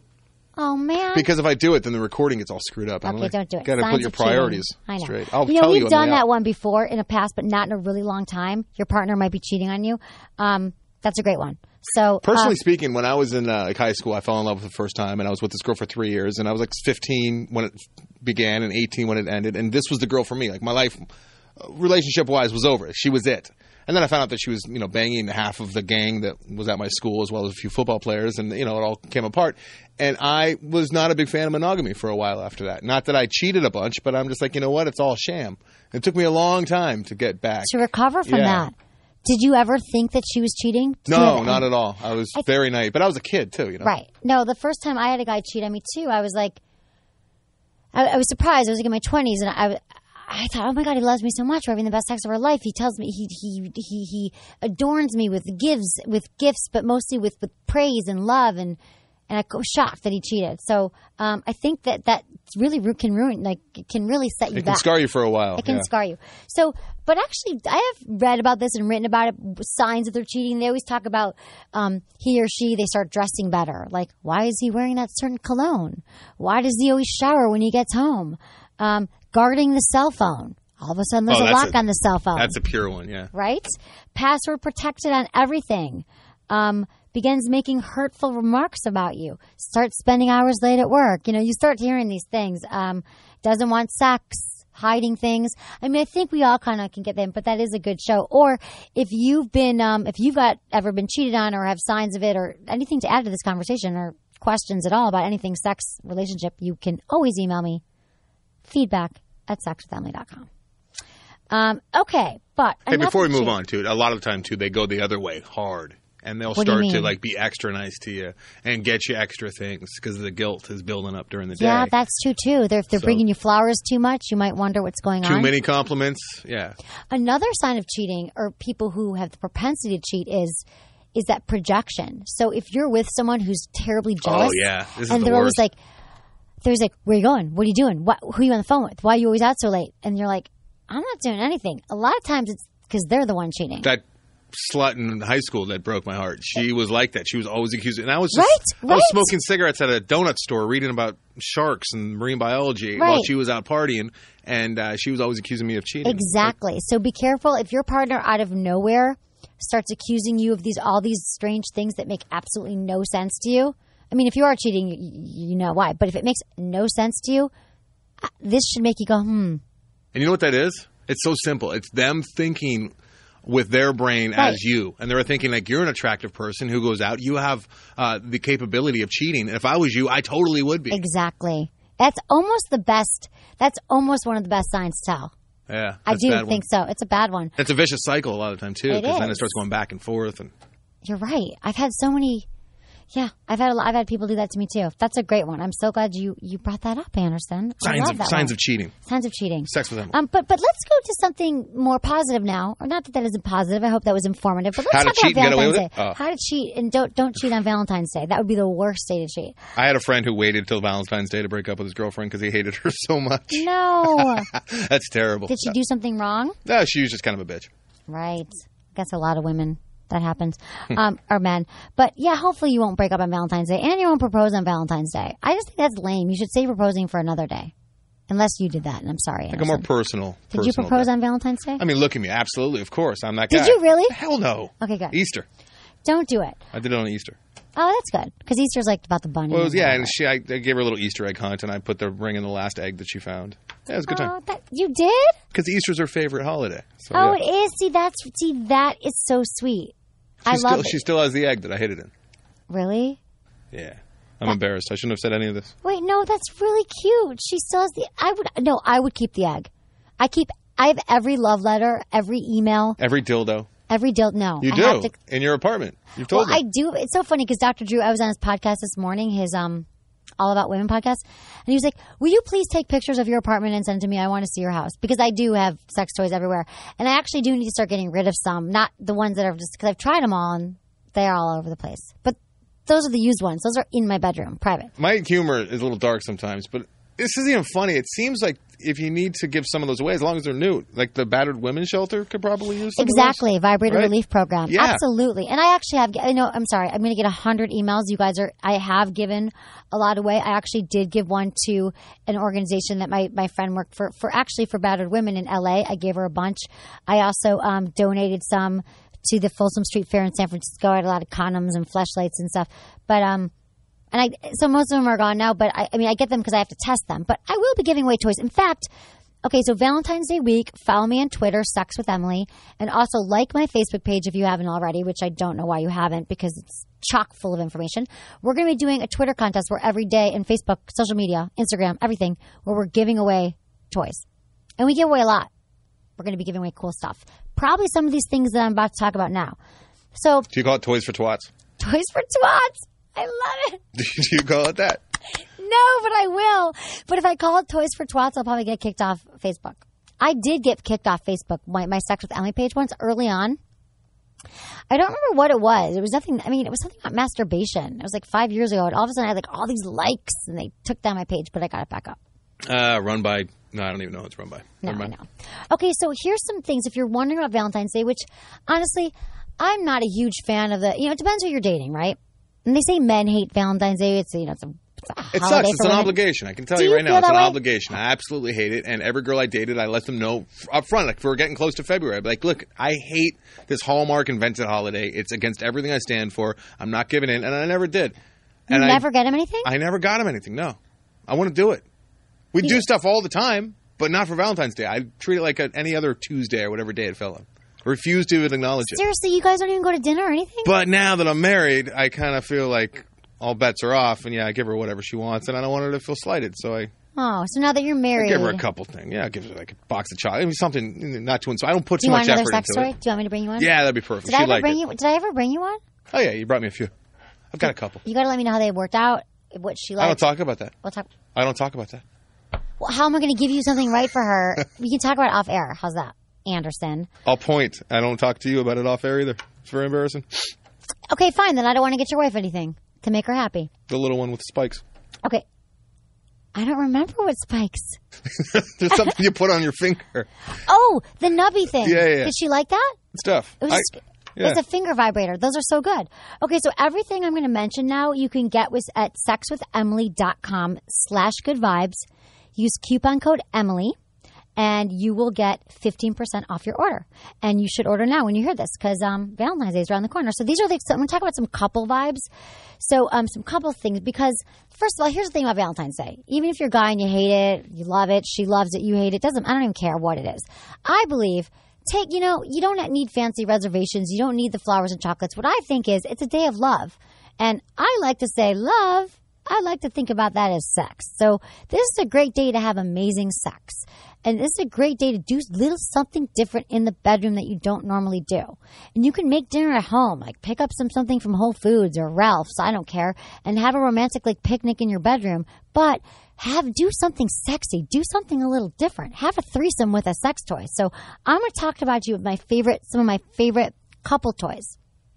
Speaker 1: Oh, man.
Speaker 7: Because if I do it, then the recording gets all screwed up.
Speaker 1: Okay, don't do it.
Speaker 7: Got to
Speaker 1: Signs
Speaker 7: put your
Speaker 1: of cheating.
Speaker 7: priorities
Speaker 1: I know.
Speaker 7: straight. I'll
Speaker 1: You know,
Speaker 7: tell
Speaker 1: we've
Speaker 7: you on the
Speaker 1: done
Speaker 7: way
Speaker 1: that
Speaker 7: out.
Speaker 1: one before in the past, but not in a really long time. Your partner might be cheating on you. That's a great one. So
Speaker 7: Personally speaking, when I was in high school, I fell in love for the first time, and I was with this girl for 3 years, and I was 15 when it began and 18 when it ended, and this was the girl for me. My life, relationship-wise, was over. She was it. And then I found out that she was, banging half of the gang that was at my school, as well as a few football players, and it all came apart. And I was not a big fan of monogamy for a while after that. Not that I cheated a bunch, but I'm just like, you know what? It's all sham. It took me a long time to get back.
Speaker 1: to recover from
Speaker 7: Yeah.
Speaker 1: that. Did you ever think that she was cheating? Did you
Speaker 7: No,
Speaker 1: have-
Speaker 7: not at all. I was very naive, but I was a kid too.
Speaker 1: Right. No, the first time I had a guy cheat on me too, I was like, I was surprised. I was in my 20s, and I thought, oh my God, he loves me so much. We're having the best sex of our life. He tells me he adorns me with gifts, but mostly with praise and love, and I was shocked that he cheated. So I think that really can ruin, it can really set you
Speaker 7: It
Speaker 1: back.
Speaker 7: can scar you for a while.
Speaker 1: It can scar you. So, but actually, I have read about this and written about it, signs that they're cheating. They always talk about he or she, they start dressing better. Like, why is he wearing that certain cologne? Why does he always shower when he gets home? Guarding the cell phone. All of a sudden, there's a lock on the cell phone.
Speaker 7: That's a pure one, yeah.
Speaker 1: Right? Password protected on everything. Begins making hurtful remarks about you. Starts spending hours late at work. You start hearing these things. Doesn't want sex. Hiding things. I mean, I think we all kind of can get them, but that is a good show. Or if you've been, ever been cheated on or have signs of it or anything to add to this conversation or questions at all about anything sex, relationship, you can always email me. feedback@sexwithemily.com. Okay, but
Speaker 7: Hey, before we move on, too, a lot of the time, too, they go the other way hard. And they'll
Speaker 1: What do you
Speaker 7: start to
Speaker 1: mean?
Speaker 7: be extra nice to you and get you extra things because the guilt is building up during the day.
Speaker 1: Yeah, that's true too. If they're bringing you flowers too much, you might wonder what's going on.
Speaker 7: Too many compliments. Yeah.
Speaker 1: Another sign of cheating, or people who have the propensity to cheat, is that projection. So if you're with someone who's terribly jealous,
Speaker 7: yeah. This is
Speaker 1: and
Speaker 7: the
Speaker 1: they're always
Speaker 7: worst.
Speaker 1: there's where are you going? What are you doing? Who are you on the phone with? Why are you always out so late? And you're like, I'm not doing anything. A lot of times it's because they're the one cheating.
Speaker 7: That slut in high school that broke my heart. She was like that. She was always accusing. And I was just,
Speaker 1: Right.
Speaker 7: I was smoking cigarettes at a donut store, reading about sharks and marine biology while
Speaker 1: Right.
Speaker 7: she was out partying, and she was always accusing me of cheating.
Speaker 1: Exactly. So be careful if your partner out of nowhere starts accusing you of all these strange things that make absolutely no sense to you. I mean, if you are cheating, you know why. But if it makes no sense to you, this should make you go,
Speaker 7: And you know what that is? It's so simple. It's them thinking with their brain
Speaker 1: Right.
Speaker 7: as you. And they're thinking you're an attractive person who goes out. You have the capability of cheating. And if I was you, I totally would be.
Speaker 1: Exactly. That's almost the best. That's almost one of the best signs to tell.
Speaker 7: Yeah.
Speaker 1: I
Speaker 7: that's a
Speaker 1: do
Speaker 7: bad
Speaker 1: think
Speaker 7: one.
Speaker 1: so. It's a bad one.
Speaker 7: It's a vicious cycle a lot of the time, too.
Speaker 1: It
Speaker 7: Because then it
Speaker 1: is.
Speaker 7: starts going back and forth. And
Speaker 1: You're right. I've had so many. Yeah, I've had people do that to me too. That's a great one. I'm so glad you brought that up, Anderson. I love that
Speaker 7: signs
Speaker 1: one.
Speaker 7: of cheating.
Speaker 1: Signs of cheating.
Speaker 7: Sex with them.
Speaker 1: But let's go to something more positive now. Or not that isn't positive. I hope that was informative. But let's
Speaker 7: How to
Speaker 1: talk
Speaker 7: cheat
Speaker 1: about
Speaker 7: and get away
Speaker 1: Valentine's
Speaker 7: with
Speaker 1: Day.
Speaker 7: it? Oh.
Speaker 1: How to cheat and don't cheat on Valentine's Day. That would be the worst day to cheat.
Speaker 7: I had a friend who waited till Valentine's Day to break up with his girlfriend because he hated her so much.
Speaker 1: No.
Speaker 7: That's terrible.
Speaker 1: Did she do something wrong?
Speaker 7: No, she was just kind of a bitch.
Speaker 1: Right. I guess a lot of women. That happens, or men. But yeah, hopefully you won't break up on Valentine's Day and you won't propose on Valentine's Day. I just think that's lame. You should save proposing for another day. Unless you did that, and I'm sorry.
Speaker 7: Like a more personal.
Speaker 1: Did you propose on Valentine's Day?
Speaker 7: I mean, look at me. Absolutely. Of course. I'm that guy.
Speaker 1: Did you really?
Speaker 7: Hell no.
Speaker 1: Okay, good.
Speaker 7: Easter.
Speaker 1: Don't do it.
Speaker 7: I did it on Easter.
Speaker 1: Oh, that's good. Because Easter's like about the bunny.
Speaker 7: Well, it was, yeah,
Speaker 1: whatever.
Speaker 7: and I gave her a little Easter egg hunt, and I put the ring in the last egg that she found. Yeah, it was a good time.
Speaker 1: Oh, you did?
Speaker 7: Because Easter's her favorite holiday. So,
Speaker 1: Oh,
Speaker 7: yeah.
Speaker 1: it is. See, that is so sweet. I love it.
Speaker 7: She still has the egg that I hid it in.
Speaker 1: Really?
Speaker 7: Yeah. I'm embarrassed. I shouldn't have said any of this.
Speaker 1: Wait, no, that's really cute. She still has I would keep the egg. I have every love letter, every email,
Speaker 7: Every dildo.
Speaker 1: every deal. No,
Speaker 7: You
Speaker 1: I
Speaker 7: do.
Speaker 1: have to,
Speaker 7: In your apartment. You've told
Speaker 1: well,
Speaker 7: me.
Speaker 1: I do. It's so funny because Dr. Drew, I was on his podcast this morning, his All About Women podcast, and he was like, "Will you please take pictures of your apartment and send it to me? I want to see your house because I do have sex toys everywhere, and I actually do need to start getting rid of some, not the ones that are just because I've tried them all and they're all over the place. But those are the used ones. Those are in my bedroom, private.
Speaker 7: My humor is a little dark sometimes, but this isn't even funny. It seems like if you need to give some of those away, as long as they're new, like the battered women's shelter could probably use some
Speaker 1: Exactly.
Speaker 7: of those.
Speaker 1: Vibrator
Speaker 7: Right?
Speaker 1: relief program.
Speaker 7: Yeah.
Speaker 1: Absolutely. And I actually have, I'm sorry, I'm going to get 100 emails. You guys I have given a lot away. I actually did give one to an organization that my friend worked for battered women in LA. I gave her a bunch. I also donated some to the Folsom Street Fair in San Francisco. I had a lot of condoms and fleshlights and stuff. But, so most of them are gone now, but I get them because I have to test them. But I will be giving away toys. In fact, okay, so Valentine's Day week, follow me on Twitter, Sex with Emily, and also like my Facebook page if you haven't already, which I don't know why you haven't because it's chock full of information. We're going to be doing a Twitter contest where every day in Facebook, social media, Instagram, everything, where we're giving away toys. And we give away a lot. We're going to be giving away cool stuff. Probably some of these things that I'm about to talk about now. So,
Speaker 7: Do you call it Toys for Twats?
Speaker 1: Toys for Twats. I love it.
Speaker 7: Do you call it that?
Speaker 1: No, but I will. But if I call it Toys for Twats, I'll probably get kicked off Facebook. I did get kicked off Facebook, my Sex with Emily page once early on. I don't remember what it was. It was nothing. It was something about masturbation. It was like 5 years ago. And all of a sudden I had like all these likes and they took down my page, but I got it back up.
Speaker 7: Run by. No, I don't even know what it's run by.
Speaker 1: No,
Speaker 7: Never
Speaker 1: I
Speaker 7: mind.
Speaker 1: know. Okay, so here's some things. If you're wondering about Valentine's Day, which honestly, I'm not a huge fan of it depends who you're dating, right? And they say men hate Valentine's Day. It's a
Speaker 7: It
Speaker 1: holiday
Speaker 7: sucks. It's
Speaker 1: for
Speaker 7: an
Speaker 1: women.
Speaker 7: obligation. I can tell
Speaker 1: Do
Speaker 7: you
Speaker 1: you
Speaker 7: right now,
Speaker 1: feel
Speaker 7: it's
Speaker 1: that
Speaker 7: an
Speaker 1: way?
Speaker 7: obligation. I absolutely hate it. And every girl I dated, I let them know up front. Like, if we're getting close to February, I'd be like, look, I hate this Hallmark invented holiday. It's against everything I stand for. I'm not giving in. And I never did.
Speaker 1: You
Speaker 7: And
Speaker 1: never get him anything?
Speaker 7: I never got him anything. No. I want to do it. We do stuff all the time, but not for Valentine's Day. I treat it like any other Tuesday or whatever day it fell on. I refuse to even acknowledge it.
Speaker 1: Seriously, you guys don't even go to dinner or anything?
Speaker 7: But now that I'm married, I kind of feel like all bets are off, and I give her whatever she wants, and I don't want her to feel slighted, so I
Speaker 1: Oh, so now that you're married.
Speaker 7: give her a couple things. Yeah, I give her like a box of chocolate, something not too. So I don't put
Speaker 1: Do
Speaker 7: too
Speaker 1: you
Speaker 7: much
Speaker 1: want another
Speaker 7: effort
Speaker 1: sex
Speaker 7: into
Speaker 1: toy?
Speaker 7: it.
Speaker 1: Do you want me to bring you one?
Speaker 7: Yeah, that'd be perfect.
Speaker 1: Did I
Speaker 7: She'd
Speaker 1: ever
Speaker 7: like
Speaker 1: bring
Speaker 7: it.
Speaker 1: you? Did I ever bring you one?
Speaker 7: Oh yeah, you brought me a few. I've got a couple.
Speaker 1: You got to let me know how they worked out, what she likes.
Speaker 7: I don't talk about that.
Speaker 1: We'll talk.
Speaker 7: I don't talk about that.
Speaker 1: Well, how am I going to give you something right for her? We can talk about it off air. How's that, Anderson?
Speaker 7: I'll point. I don't talk to you about it off air either. It's very embarrassing.
Speaker 1: Okay, fine. Then I don't want to get your wife anything to make her happy.
Speaker 7: The little one with spikes.
Speaker 1: Okay. I don't remember what spikes.
Speaker 7: There's something you put on your finger.
Speaker 1: Oh, the nubby thing.
Speaker 7: Yeah.
Speaker 1: Did she like that?
Speaker 7: Stuff.
Speaker 1: It was.
Speaker 7: Yeah.
Speaker 1: It's a finger vibrator. Those are so good. Okay, so everything I'm going to mention now you can get at sexwithemily.com/goodvibes. Use coupon code Emily, and you will get 15% off your order. And you should order now when you hear this because Valentine's Day is around the corner. So these are I'm going to talk about some couple vibes. So some couple things because, first of all, here's the thing about Valentine's Day. Even if you're a guy and you hate it, you love it, she loves it, you hate it, I don't even care what it is. I believe you don't need fancy reservations. You don't need the flowers and chocolates. What I think is it's a day of love. And I like to say love. I like to think about that as sex. So this is a great day to have amazing sex. And this is a great day to do something different in the bedroom that you don't normally do. And you can make dinner at home, like pick up something from Whole Foods or Ralph's, I don't care, and have a romantic picnic in your bedroom. But do something sexy. Do something a little different. Have a threesome with a sex toy. So I'm going to talk about some of my favorite couple toys.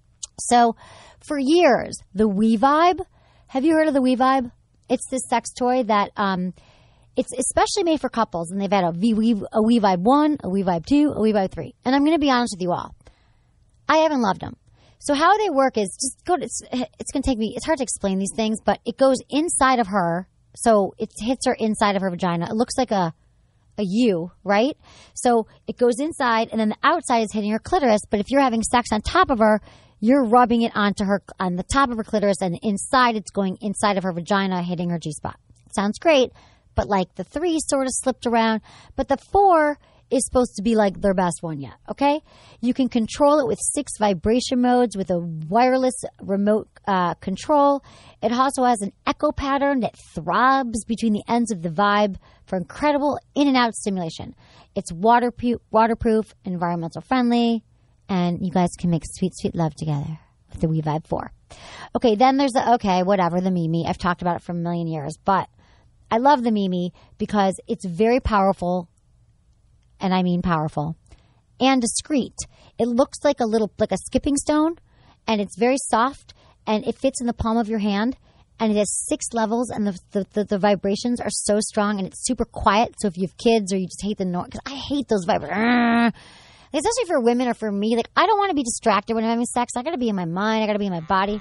Speaker 1: So for years, the WeVibe. Have you heard of the WeVibe? It's this sex toy that it's especially made for couples, and they've had a WeVibe 1, a WeVibe 2, a WeVibe 3. And I'm going to be honest with you all. I haven't loved them. So how they work is it's going to take me, it's hard to explain these things, but it goes inside of her. So it hits her inside of her vagina. It looks like a U, right? So it goes inside, and then the outside is hitting her clitoris. But if you're having sex on top of her, you're rubbing it on the top of her clitoris, and inside it's going inside of her vagina, hitting her G-spot. Sounds great, but the 3 sort of slipped around. But the 4 is supposed to be their best one yet, okay? You can control it with 6 vibration modes with a wireless remote control. It also has an echo pattern that throbs between the ends of the vibe for incredible in and out stimulation. It's waterproof, environmental friendly, and you guys can make sweet, sweet love together with the WeVibe 4. Okay, then there's the Mimi. I've talked about it for a million years, but I love the Mimi because it's very powerful, and I mean powerful, and discreet. It looks like a skipping stone, and it's very soft, and it fits in the palm of your hand, and it has 6 levels, and the vibrations are so strong, and it's super quiet. So if you have kids or you just hate the noise, because I hate those vibrations. Especially for women or for me, like I don't want to be distracted when I'm having sex. I got to be in my mind. I got to be in my body.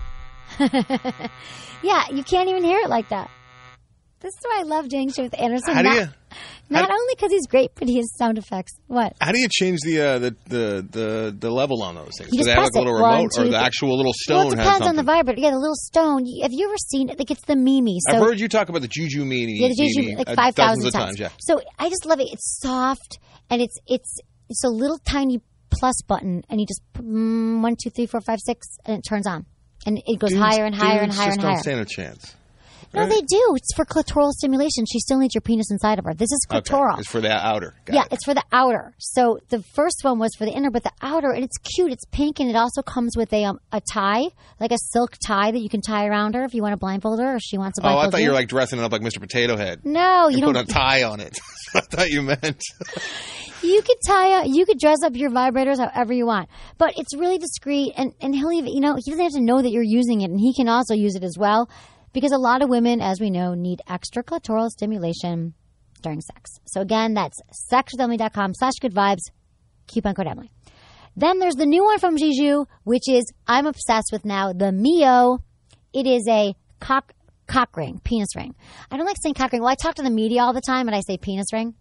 Speaker 1: Yeah, you can't even hear it like that. This is why I love doing shit with Anderson. Not only because he's great, but he has sound effects. What?
Speaker 7: How do you change the level on those things?
Speaker 1: You
Speaker 7: Do
Speaker 1: just
Speaker 7: they have
Speaker 1: press
Speaker 7: like a little
Speaker 1: it. 1,
Speaker 7: remote,
Speaker 1: 2,
Speaker 7: or the
Speaker 1: 3.
Speaker 7: actual little stone
Speaker 1: Well, it
Speaker 7: has
Speaker 1: depends
Speaker 7: something?
Speaker 1: on the vibrator. Yeah, the little stone. Have you ever seen it? Like it's the Mimi. So,
Speaker 7: I've heard you talk about the Juju Mini.
Speaker 1: Yeah, the Juju like 5,000
Speaker 7: times. Yeah.
Speaker 1: So I just love it. It's soft and it's a little tiny plus button, and you just 1, 2, 3, 4, 5, 6, and it turns on, and it goes higher and higher and higher
Speaker 7: just
Speaker 1: and
Speaker 7: don't
Speaker 1: higher.
Speaker 7: stand a chance.
Speaker 1: No, they do. It's for clitoral stimulation. She still needs your penis inside of her. This is clitoral.
Speaker 7: Okay. It's for the outer. Got
Speaker 1: Yeah,
Speaker 7: it.
Speaker 1: it's for the outer. So the first one was for the inner, but the outer, and it's cute. It's pink, and it also comes with a tie, like a silk tie that you can tie around her if you want to blindfold her, or she wants to
Speaker 7: Oh,
Speaker 1: blindfold
Speaker 7: I thought
Speaker 1: you.
Speaker 7: you were like dressing it up like Mr. Potato Head.
Speaker 1: No, you
Speaker 7: Put
Speaker 1: don't.
Speaker 7: a tie on it. I thought you meant.
Speaker 1: You could dress up your vibrators however you want, but it's really discreet, and he'll even, he doesn't have to know that you're using it, and he can also use it as well, because a lot of women, as we know, need extra clitoral stimulation during sex. So again, that's sexwithemily.com/goodvibes, coupon code Emily. Then there's the new one from Jiju, which is, I'm obsessed with now, the Mio. It is a cock ring, penis ring. I don't like saying cock ring. Well, I talk to the media all the time, and I say penis ring.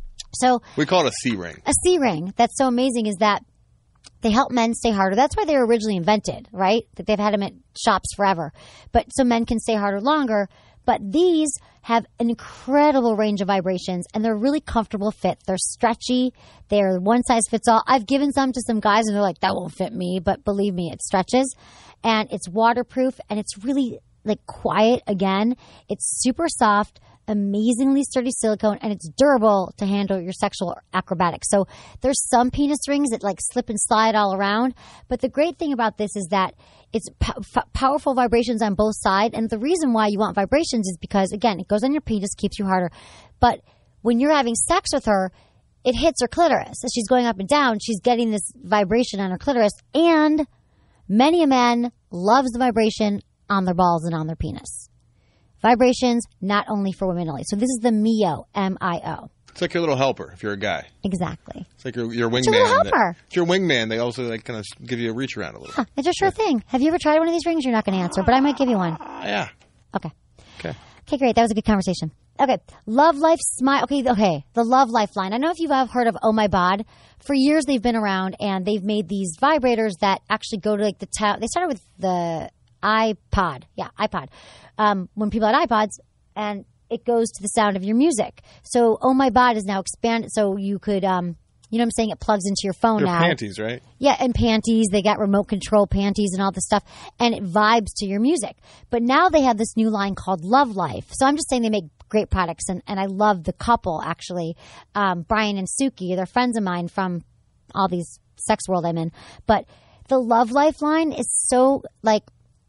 Speaker 1: So
Speaker 7: We call it a C ring.
Speaker 1: a C ring. That's so amazing is that they help men stay harder. That's why they were originally invented, right? That they've had them at shops forever. But so men can stay harder longer. But these have an incredible range of vibrations, and they're really comfortable fit. They're stretchy. They're one size fits all. I've given some to some guys, and they're like, that won't fit me. But believe me, it stretches. And it's waterproof, and it's really like quiet again. It's super soft, amazingly sturdy silicone, and it's durable to handle your sexual acrobatics. So there's some penis rings that like slip and slide all around, but the great thing about this is that it's powerful vibrations on both sides, and the reason why you want vibrations is because, again, it goes on your penis, keeps you harder, but when you're having sex with her, it hits her clitoris. As she's going up and down, she's getting this vibration on her clitoris, and many a man loves the vibration on their balls and on their penis. Vibrations, not only for women only. So this is the Mio, M-I-O.
Speaker 7: It's like your little helper if you're a guy.
Speaker 1: Exactly.
Speaker 7: It's like your wingman.
Speaker 1: It's a little helper.
Speaker 7: If you're a wingman, they also like kind of give you a reach around a little.
Speaker 1: Huh, it's a sure thing. Have you ever tried one of these rings? You're not going to answer, but I might give you one.
Speaker 7: Yeah.
Speaker 1: Okay.
Speaker 7: Okay.
Speaker 1: Okay, great. That was a good conversation. Okay. Love Life Smile. Okay. The Love Life line. I don't know if you've heard of Oh My Bod. For years they've been around, and they've made these vibrators that actually go to like the town. They started with the iPod. Yeah, iPod. When people had iPods, and it goes to the sound of your music. So Oh My Bod is now expanded, so you could, you know what I'm saying? It plugs into your phone
Speaker 7: Your
Speaker 1: now.
Speaker 7: panties, right?
Speaker 1: Yeah, and panties. They got remote control panties and all this stuff, and it vibes to your music. But now they have this new line called Love Life. So I'm just saying they make great products, and I love the couple, actually. Brian and Suki, they're friends of mine from all these sex world I'm in. But the Love Life line is so, like,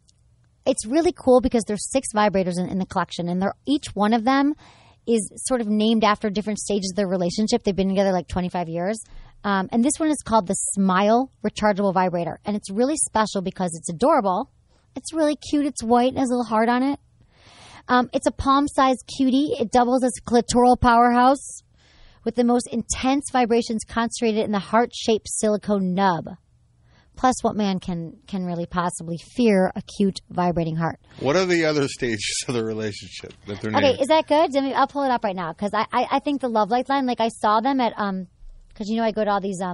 Speaker 1: it's really cool because there's 6 vibrators in the collection, and each one of them is sort of named after different stages of their relationship. They've been together like 25 years. And this one is called the Smile Rechargeable Vibrator. And it's really special because it's adorable. It's really cute. It's white and has a little heart on it. It's a palm-sized cutie. It doubles as a clitoral powerhouse with the most intense vibrations concentrated in the heart-shaped silicone nub. Plus, what man can really possibly fear a cute, vibrating heart?
Speaker 7: What are the other stages of the relationship that they're
Speaker 1: Okay,
Speaker 7: named?
Speaker 1: is that good? I'll pull it up right now because I think the Love Life line, like I saw them at because I go to all these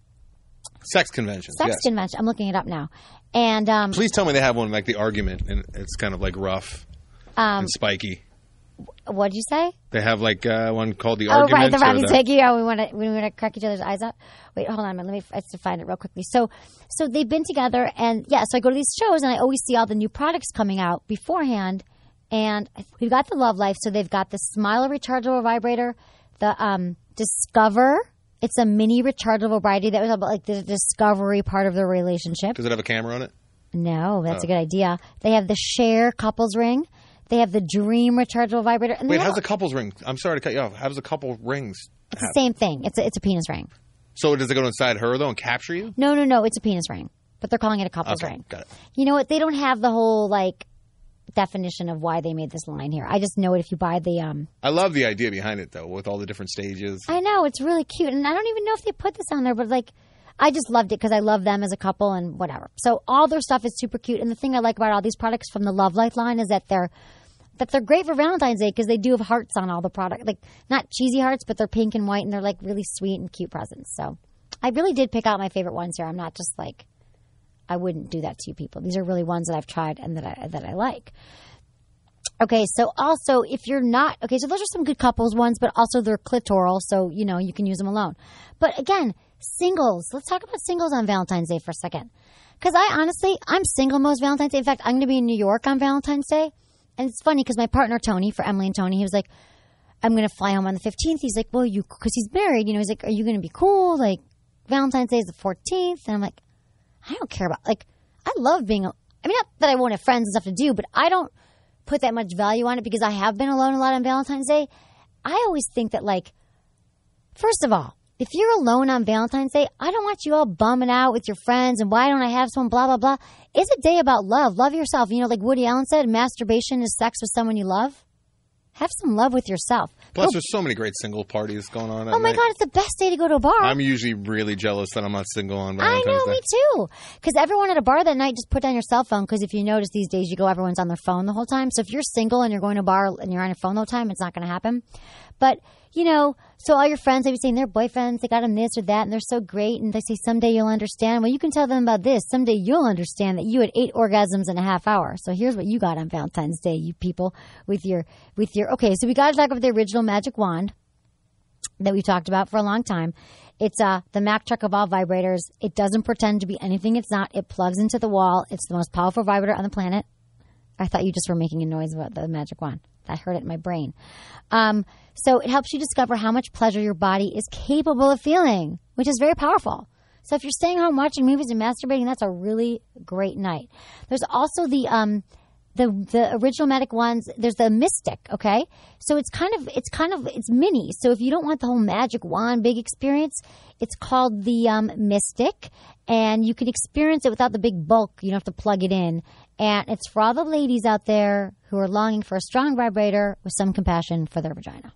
Speaker 7: Sex conventions.
Speaker 1: sex
Speaker 7: Yes.
Speaker 1: conventions. I'm looking it up now, and
Speaker 7: Please tell me they have one like the argument, and it's kind of like rough and spiky.
Speaker 1: what did you say?
Speaker 7: They have like one called the
Speaker 1: Oh,
Speaker 7: argument.
Speaker 1: right, the
Speaker 7: or
Speaker 1: Robbie Sticky. Oh, we want to crack each other's eyes out. Wait, hold on, let me I have to find it real quickly. So they've been together, and yeah, so I go to these shows, and I always see all the new products coming out beforehand. And we've got the Love Life, so they've got the Smile rechargeable vibrator, the Discover. It's a mini rechargeable vibrator that was about like the discovery part of the relationship.
Speaker 7: Does it have a camera on it?
Speaker 1: No, that's a good idea. They have the Share couples ring. They have the Dream rechargeable vibrator. And
Speaker 7: Wait,
Speaker 1: they're
Speaker 7: how's
Speaker 1: all-
Speaker 7: the couples ring? I'm sorry to cut you off. How's the couple rings?
Speaker 1: It's the same thing. It's a penis ring.
Speaker 7: So does it go inside her though and capture you?
Speaker 1: No. It's a penis ring. But they're calling it a couples
Speaker 7: Okay,
Speaker 1: ring.
Speaker 7: got it.
Speaker 1: You know what? They don't have the whole like definition of why they made this line here. I just know it if you buy the
Speaker 7: I love the idea behind it, though, with all the different stages.
Speaker 1: I know, it's really cute. And I don't even know if they put this on there, but like, I just loved it because I love them as a couple and whatever. So all their stuff is super cute. And the thing I like about all these products from the Love Light line is that they're great for Valentine's Day because they do have hearts on all the product. Like, not cheesy hearts, but they're pink and white and they're like really sweet and cute presents. So I really did pick out my favorite ones here. I'm not just like, I wouldn't do that to you people. These are really ones that I've tried and that I like. Okay, so also if you're not, okay, so those are some good couples ones, but also they're clitoral, so, you know, you can use them alone. But again, singles. Let's talk about singles on Valentine's Day for a second. Because I'm single most Valentine's Day. In fact, I'm going to be in New York on Valentine's Day. And it's funny because my partner, Tony, for Emily and Tony, he was like, I'm going to fly home on the 15th. He's like, well, because he's married, you know, he's like, are you going to be cool? Like, Valentine's Day is the 14th. And I'm like, I don't care about, like, I love being, not that I won't have friends and stuff to do, but I don't put that much value on it because I have been alone a lot on Valentine's Day. I always think that, like, first of all, if you're alone on Valentine's Day, I don't want you all bumming out with your friends and why don't I have someone, blah, blah, blah. It's a day about love. Love yourself. You know, like Woody Allen said, masturbation is sex with someone you love. Have some love with yourself.
Speaker 7: Plus, there's so many great single parties going on.
Speaker 1: Oh, my God, it's the best day to go to a bar.
Speaker 7: I'm usually really jealous that I'm not single on Valentine's Day.
Speaker 1: I know, me too. Because everyone at a bar that night just put down your cell phone because if you notice these days, everyone's on their phone the whole time. So if you're single and you're going to a bar and you're on your phone the whole time, it's not going to happen. But, you know, so all your friends, they be saying their boyfriends, they got them this or that, and they're so great. And they say, someday you'll understand. Well, you can tell them about this. Someday you'll understand that you had 8 orgasms in a half hour. So here's what you got on Valentine's Day, you people, with your, okay, so we got to talk about the original magic wand that we talked about for a long time. It's the Mac Truck of all vibrators. It doesn't pretend to be anything it's not. It plugs into the wall. It's the most powerful vibrator on the planet. I thought you just were making a noise about the magic wand. I heard it in my brain. So it helps you discover how much pleasure your body is capable of feeling, which is very powerful. So if you're staying home watching movies and masturbating, that's a really great night. There's also the original magic wands. There's the Mystic. Okay, so it's mini. So if you don't want the whole magic wand big experience, it's called the Mystic, and you can experience it without the big bulk. You don't have to plug it in. And it's for all the ladies out there who are longing for a strong vibrator with some compassion for their vagina.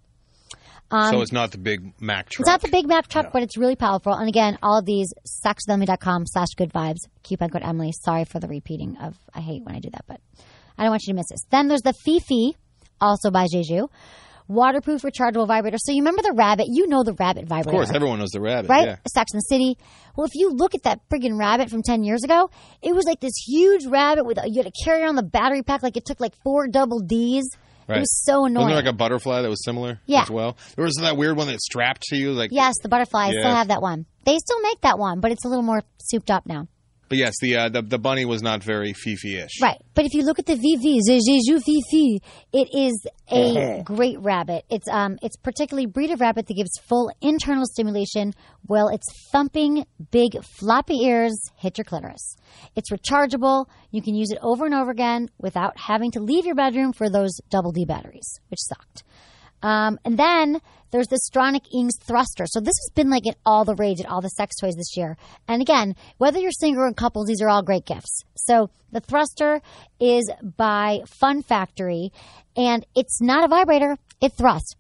Speaker 7: So it's not the big Mac truck.
Speaker 1: It's not the big Mac truck, but it's really powerful. And again, all of these, sexwithemily.com/goodvibes. Coupon code Emily. Sorry for the repeating of, I hate when I do that, but I don't want you to miss this. Then there's the Fifi, also by Jeju. Waterproof rechargeable vibrator. So you remember the rabbit? You know the rabbit vibrator.
Speaker 7: Of course, everyone knows the rabbit.
Speaker 1: Right?
Speaker 7: Yeah.
Speaker 1: Sex and the City. Well, if you look at that friggin' rabbit from 10 years ago, it was like this huge rabbit with, you had to carry on the battery pack like it took like 4 double Ds. Right. It was so annoying.
Speaker 7: Wasn't there like a butterfly that was similar as well? There was that weird one that strapped to you. Like
Speaker 1: yes, the butterfly. I still have that one. They still make that one, but it's a little more souped up now.
Speaker 7: But yes, the bunny was not very Fifi-ish.
Speaker 1: Right. But if you look at the Vivi, Jeju Fifi, it is a great rabbit. It's particularly breed of rabbit that gives full internal stimulation while its thumping, big, floppy ears hit your clitoris. It's rechargeable. You can use it over and over again without having to leave your bedroom for those double D batteries, which sucked. And then there's the Stronic Ings Thruster. So this has been like at all the rage at all the sex toys this year. And again, whether you're single or in couples, these are all great gifts. So the Thruster is by Fun Factory, and it's not a vibrator. It thrusts.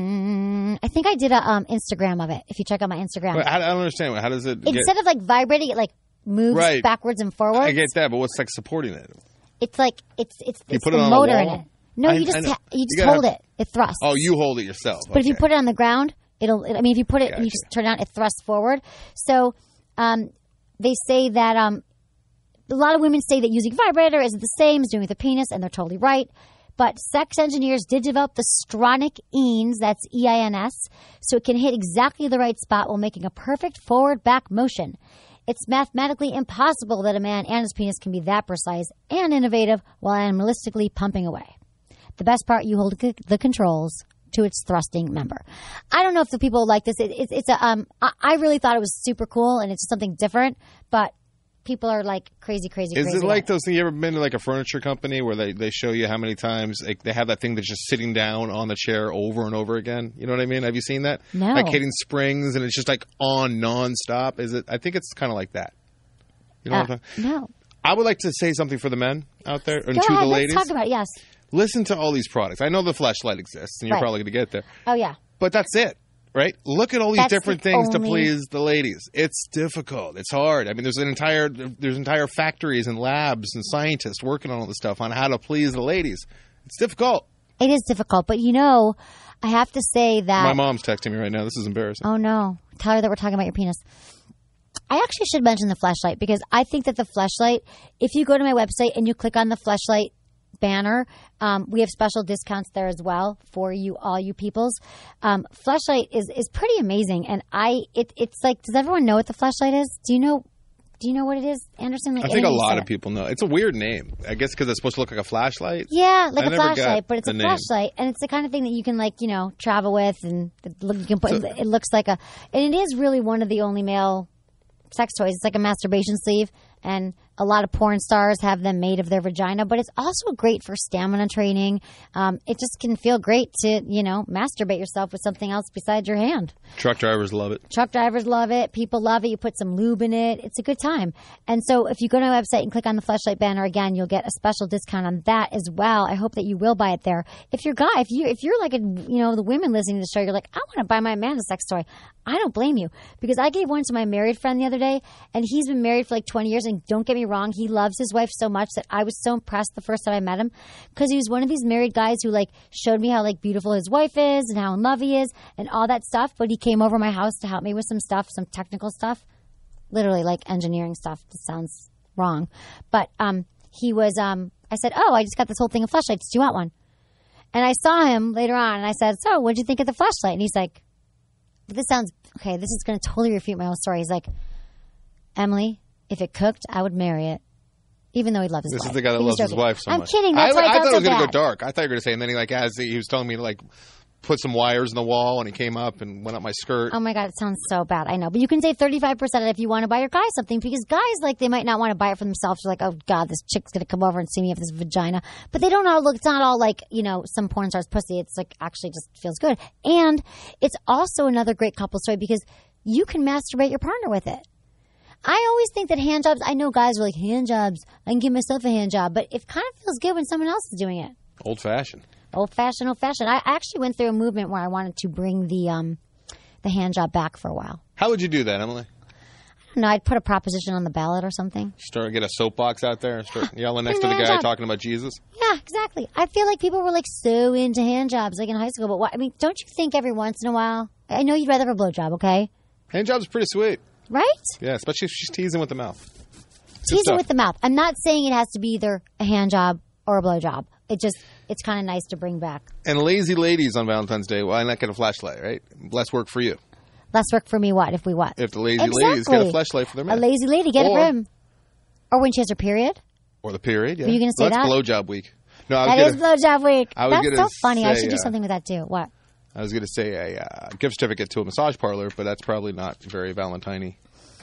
Speaker 1: I think I did a Instagram of it. If you check out my Instagram,
Speaker 7: I don't understand. How does it?
Speaker 1: Instead of like vibrating, it like moves backwards and forwards.
Speaker 7: I get that, but what's like supporting it?
Speaker 1: It's like it's
Speaker 7: put
Speaker 1: the
Speaker 7: it on
Speaker 1: motor
Speaker 7: the
Speaker 1: in
Speaker 7: wall?
Speaker 1: it. No, you just hold it. It thrusts.
Speaker 7: Oh, you hold it yourself.
Speaker 1: But if you put it on the ground, if you put it and you just turn it on, it thrusts forward. So they say that a lot of women say that using vibrator is the same as doing with a penis, and they're totally right. But sex engineers did develop the Stronic Ings, that's E-I-N-S, so it can hit exactly the right spot while making a perfect forward-back motion. It's mathematically impossible that a man and his penis can be that precise and innovative while animalistically pumping away. The best part, you hold the controls to its thrusting member. I don't know if the people like this. I really thought it was super cool and it's something different, but people are like crazy.
Speaker 7: Is it like those things? You ever been to like a furniture company where they show you how many times they have that thing that's just sitting down on the chair over and over again? You know what I mean? Have you seen that?
Speaker 1: No.
Speaker 7: Like hitting springs and it's just like on nonstop. Is it? I think it's kind of like that. You know what I'm talking?
Speaker 1: No.
Speaker 7: I would like to say something for the men out there and
Speaker 1: Go
Speaker 7: to
Speaker 1: ahead,
Speaker 7: the ladies.
Speaker 1: let's talk about it, yes.
Speaker 7: Listen to all these products. I know the fleshlight exists, and you're
Speaker 1: Right.
Speaker 7: probably going to get there.
Speaker 1: Oh, yeah.
Speaker 7: But that's it, right? Look at all these
Speaker 1: That's
Speaker 7: different
Speaker 1: the
Speaker 7: things to
Speaker 1: only-
Speaker 7: please the ladies. It's difficult. It's hard. I mean, there's entire factories and labs and scientists working on all this stuff on how to please the ladies. It's difficult.
Speaker 1: It is difficult, but I have to say that...
Speaker 7: My mom's texting me right now. This is embarrassing.
Speaker 1: Oh, no. Tell her that we're talking about your penis. I actually should mention the fleshlight because I think that the fleshlight, if you go to my website and you click on the fleshlight banner, we have special discounts there as well for you, all you peoples. Fleshlight is pretty amazing, and it's like, does everyone know what the fleshlight is? Do you know what it is, Anderson? Like,
Speaker 7: I think a
Speaker 1: you
Speaker 7: lot
Speaker 1: said
Speaker 7: of people know. It's a weird name. I guess because it's supposed to look like a flashlight.
Speaker 1: Yeah, like
Speaker 7: I
Speaker 1: a
Speaker 7: never got
Speaker 1: flashlight, but it's
Speaker 7: the
Speaker 1: a
Speaker 7: name.
Speaker 1: flashlight, and it's the kind of thing that you can travel with, and you can put. It looks like and it is really one of the only male sex toys. It's like a masturbation sleeve, and a lot of porn stars have them made of their vagina, but it's also great for stamina training. It just can feel great to, masturbate yourself with something else besides your hand.
Speaker 7: Truck drivers love it.
Speaker 1: Truck drivers love it. People love it. You put some lube in it. It's a good time. And so if you go to my website and click on the fleshlight banner again, you'll get a special discount on that as well. I hope that you will buy it there. If you're like the women listening to the show, you're like, I want to buy my man a sex toy. I don't blame you, because I gave one to my married friend the other day, and he's been married for like 20 years. And don't get me wrong, he loves his wife so much that I was so impressed the first time I met him, because he was one of these married guys who showed me how beautiful his wife is and how in love he is and all that stuff. But he came over my house to help me with some stuff, some technical stuff, literally engineering stuff. This sounds wrong, but he was. I said, "Oh, I just got this whole thing of fleshlights. Do you want one?" And I saw him later on, and I said, "So, what did you think of the fleshlight?" And he's like, "This sounds okay. This is going to totally refute my whole story." He's like, "Emily, if it cooked, I would marry it." Even though he loves his wife.
Speaker 7: This is the guy that
Speaker 1: He was
Speaker 7: loves his
Speaker 1: joking.
Speaker 7: wife so
Speaker 1: I'm
Speaker 7: much.
Speaker 1: kidding. That's why I
Speaker 7: thought it was
Speaker 1: so
Speaker 7: going to go
Speaker 1: bad.
Speaker 7: dark. I thought you were going to say, and then he was telling me to put some wires in the wall, and he came up and went up my skirt.
Speaker 1: Oh my God, it sounds so bad. I know. But you can save 35% if you want to buy your guy something, because guys, they might not want to buy it for themselves. They're like, oh God, this chick's going to come over and see me with this vagina. But they don't all look, it's not all some porn star's pussy. It's actually just feels good. And it's also another great couple story because you can masturbate your partner with it. I always think that hand jobs, I know guys are like, hand jobs, I can give myself a hand job, but it kind of feels good when someone else is doing it.
Speaker 7: Old fashioned.
Speaker 1: Old fashioned. I actually went through a movement where I wanted to bring the hand job back for a while.
Speaker 7: How would you do that, Emily?
Speaker 1: I don't know, I'd put a proposition on the ballot or something.
Speaker 7: Get a soapbox out there and start yelling next to the
Speaker 1: Hand
Speaker 7: guy
Speaker 1: job.
Speaker 7: talking about Jesus?
Speaker 1: Yeah, exactly. I feel like people were so into hand jobs in high school, but what, don't you think every once in a while, I know you'd rather have a blowjob, okay?
Speaker 7: Hand job's pretty sweet.
Speaker 1: Right?
Speaker 7: Yeah, especially if she's teasing with the mouth.
Speaker 1: Teasing with the mouth. I'm not saying it has to be either a hand job or a blowjob. It's kind of nice to bring back.
Speaker 7: And lazy ladies on Valentine's Day, why not get a flashlight, right? Less work for you.
Speaker 1: Less work for me, what? If we what?
Speaker 7: If the lazy ladies get a flashlight for their man.
Speaker 1: A lazy lady, get it for him. Or when she has her period.
Speaker 7: Or the period, yeah.
Speaker 1: Were you going to say
Speaker 7: that's
Speaker 1: that?
Speaker 7: blowjob week. No,
Speaker 1: That is blowjob week. That's so funny. I
Speaker 7: say,
Speaker 1: should do something with that too. What?
Speaker 7: I was going to say a gift certificate to a massage parlor, but that's probably not very Valentine-y.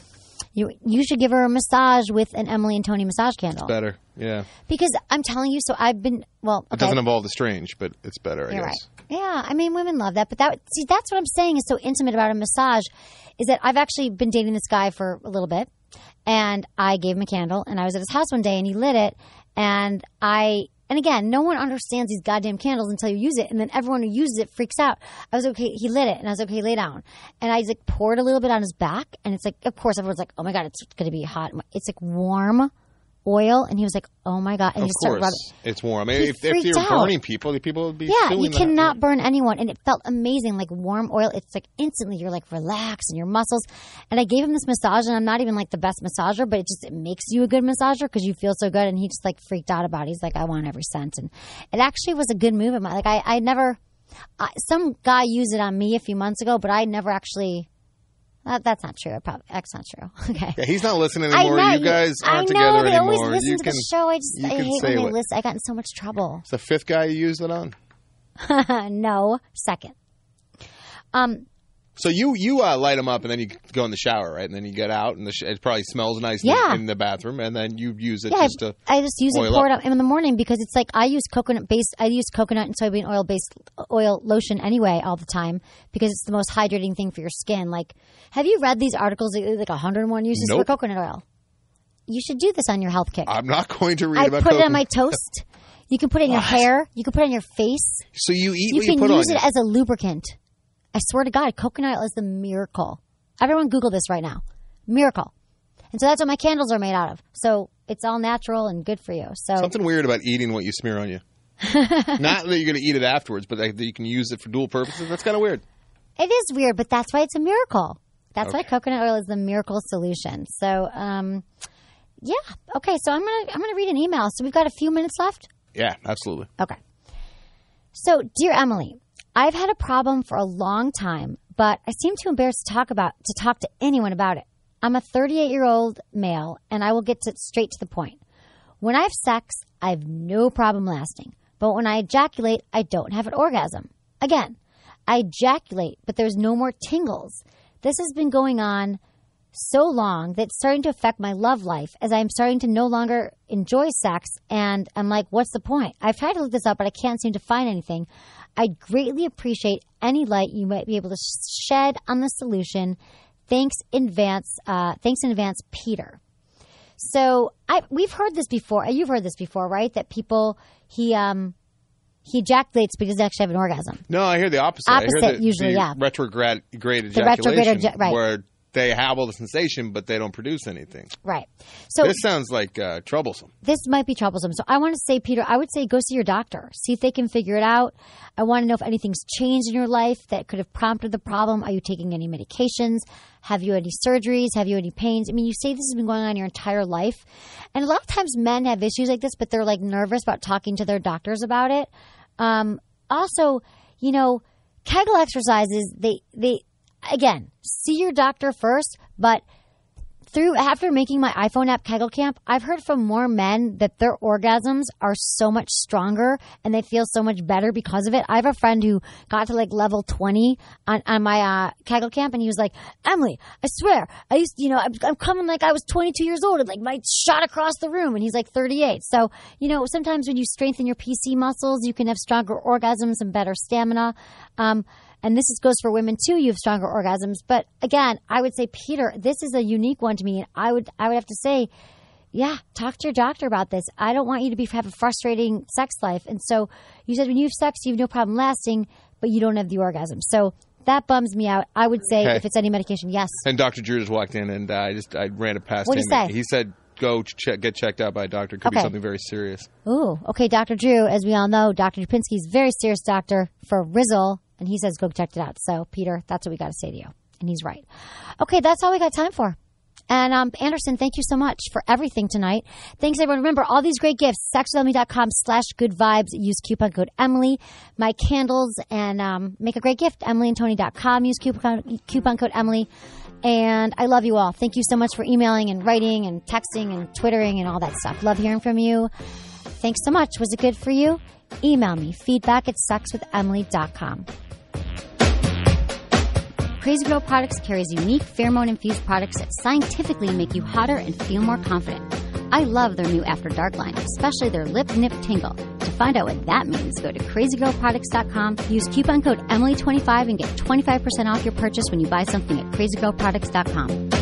Speaker 1: You should give her a massage with an Emily and Tony massage candle.
Speaker 7: Better, yeah.
Speaker 1: Because I'm telling you, so I've been, okay.
Speaker 7: It doesn't involve the strange, but it's better, I
Speaker 1: You're
Speaker 7: guess.
Speaker 1: Right. Yeah, women love that. But that's what I'm saying is so intimate about a massage, is that I've actually been dating this guy for a little bit, and I gave him a candle, and I was at his house one day, and he lit it, and again, no one understands these goddamn candles until you use it, and then everyone who uses it freaks out. I was okay, he lit it, and I was okay, lay down. And I poured a little bit on his back, and it's of course, everyone's like, oh my God, it's going to be hot. It's warm oil, and he was like, oh my God. And
Speaker 7: Of
Speaker 1: he started
Speaker 7: course,
Speaker 1: rubbing.
Speaker 7: it's warm.
Speaker 1: He
Speaker 7: If
Speaker 1: freaked
Speaker 7: you're
Speaker 1: out.
Speaker 7: burning people, the people would be
Speaker 1: Yeah,
Speaker 7: suing
Speaker 1: you
Speaker 7: that.
Speaker 1: cannot burn anyone. And it felt amazing, warm oil. It's instantly you're relaxed in your muscles. And I gave him this massage, and I'm not even the best massager, but it makes you a good massager because you feel so good. And he just freaked out about it. He's like, I want every cent. And it actually was a good move of mine. I never, some guy used it on me a few months ago, but I never actually. That's not true. That's not true. Okay.
Speaker 7: Yeah, he's not listening anymore.
Speaker 1: I know,
Speaker 7: You guys aren't
Speaker 1: I
Speaker 7: together
Speaker 1: know, they
Speaker 7: anymore.
Speaker 1: always listen
Speaker 7: You
Speaker 1: to
Speaker 7: can,
Speaker 1: the show. I
Speaker 7: can
Speaker 1: hate
Speaker 7: say
Speaker 1: when they
Speaker 7: what-
Speaker 1: listen. I got in so much trouble.
Speaker 7: It's the fifth guy you used it on?
Speaker 1: No, second.
Speaker 7: So you light them up, and then you go in the shower, right? And then you get out, and it probably smells nice
Speaker 1: Yeah.
Speaker 7: in the bathroom, and then you use it
Speaker 1: Yeah,
Speaker 7: just to
Speaker 1: I just use it,
Speaker 7: oil
Speaker 1: pour
Speaker 7: up.
Speaker 1: it up in the morning because it's I use coconut and soybean oil based oil lotion anyway all the time because it's the most hydrating thing for your skin. Have you read these articles, 101 uses for
Speaker 7: Nope.
Speaker 1: coconut oil? You should do this on your health kick.
Speaker 7: I'm not going to read
Speaker 1: I
Speaker 7: about
Speaker 1: put it on
Speaker 7: coconut.
Speaker 1: my toast. You can put it in your hair. You can put it on your face.
Speaker 7: So you eat
Speaker 1: You
Speaker 7: what you
Speaker 1: can
Speaker 7: put on
Speaker 1: use
Speaker 7: you.
Speaker 1: it as a lubricant. I swear to God, coconut oil is the miracle. Everyone Google this right now. Miracle. And so that's what my candles are made out of. So it's all natural and good for you. So
Speaker 7: Something weird about eating what you smear on you. Not that you're going to eat it afterwards, but that you can use it for dual purposes. That's kind of weird.
Speaker 1: it is weird, but that's why it's a miracle. That's why coconut oil is the miracle solution. So, yeah. Okay, so I'm gonna read an email. So we've got a few minutes left.
Speaker 7: Yeah, absolutely.
Speaker 1: Okay. So, dear Emily, I've had a problem for a long time, but I seem too embarrassed to talk to anyone about it. I'm a 38-year-old male, and I will get straight to the point. When I have sex, I have no problem lasting. But when I ejaculate, I don't have an orgasm. Again, I ejaculate, but there's no more tingles. This has been going on so long that it's starting to affect my love life as I'm starting to no longer enjoy sex. And I'm like, what's the point? I've tried to look this up, but I can't seem to find anything. I'd greatly appreciate any light you might be able to shed on the solution. Thanks in advance, Peter. So we've heard this before. You've heard this before, right? That people, he ejaculates but he doesn't actually have an orgasm.
Speaker 7: No, I hear the opposite. I hear
Speaker 1: usually, yeah.
Speaker 7: retrograde ejaculation,
Speaker 1: right.
Speaker 7: where they have all the sensation, but they don't produce anything.
Speaker 1: Right. So
Speaker 7: this sounds like troublesome.
Speaker 1: This might be troublesome. So I want to say, Peter, I would say go see your doctor. See if they can figure it out. I want to know if anything's changed in your life that could have prompted the problem. Are you taking any medications? Have you had any surgeries? Have you any pains? I mean, you say this has been going on your entire life. And a lot of times men have issues like this, but they're like nervous about talking to their doctors about it. Also, you know, Kegel exercises, they again, see your doctor first, but after making my iPhone app Kegel Camp, I've heard from more men that their orgasms are so much stronger and they feel so much better because of it. I have a friend who got to like level 20 on my Kegel Camp, and he was like, Emily, I swear, I'm coming like I was 22 years old and like my shot across the room, and he's like 38. So, you know, sometimes when you strengthen your PC muscles, you can have stronger orgasms and better stamina. And this goes for women too. You have stronger orgasms. But again, I would say, Peter, this is a unique one to me. And I would have to say, yeah, talk to your doctor about this. I don't want you to have a frustrating sex life. And so you said when you have sex, you have no problem lasting, but you don't have the orgasm. So that bums me out. I would say if it's any medication, yes.
Speaker 7: And Dr. Drew just walked in, and I ran it past him.
Speaker 1: What did he say?
Speaker 7: He said, go get checked out by a doctor. It could be something very serious.
Speaker 1: Ooh, okay. Dr. Drew, as we all know, Dr. Dupinski's a very serious doctor for Rizzle. And he says, go check it out. So, Peter, that's what we got to say to you. And he's right. Okay, that's all we got time for. And Anderson, thank you so much for everything tonight. Thanks, everyone. Remember, all these great gifts, sexwithemily.com/goodvibes. Use coupon code Emily. My candles, and make a great gift, emilyandtony.com. Use coupon code Emily. And I love you all. Thank you so much for emailing and writing and texting and Twittering and all that stuff. Love hearing from you. Thanks so much. Was it good for you? Email me, feedback@sexwithemily.com. Crazy Girl Products carries unique pheromone-infused products that scientifically make you hotter and feel more confident. I love their new After Dark line, especially their Lip Nip Tingle. To find out what that means, go to crazygirlproducts.com, use coupon code Emily25 and get 25% off your purchase when you buy something at crazygirlproducts.com.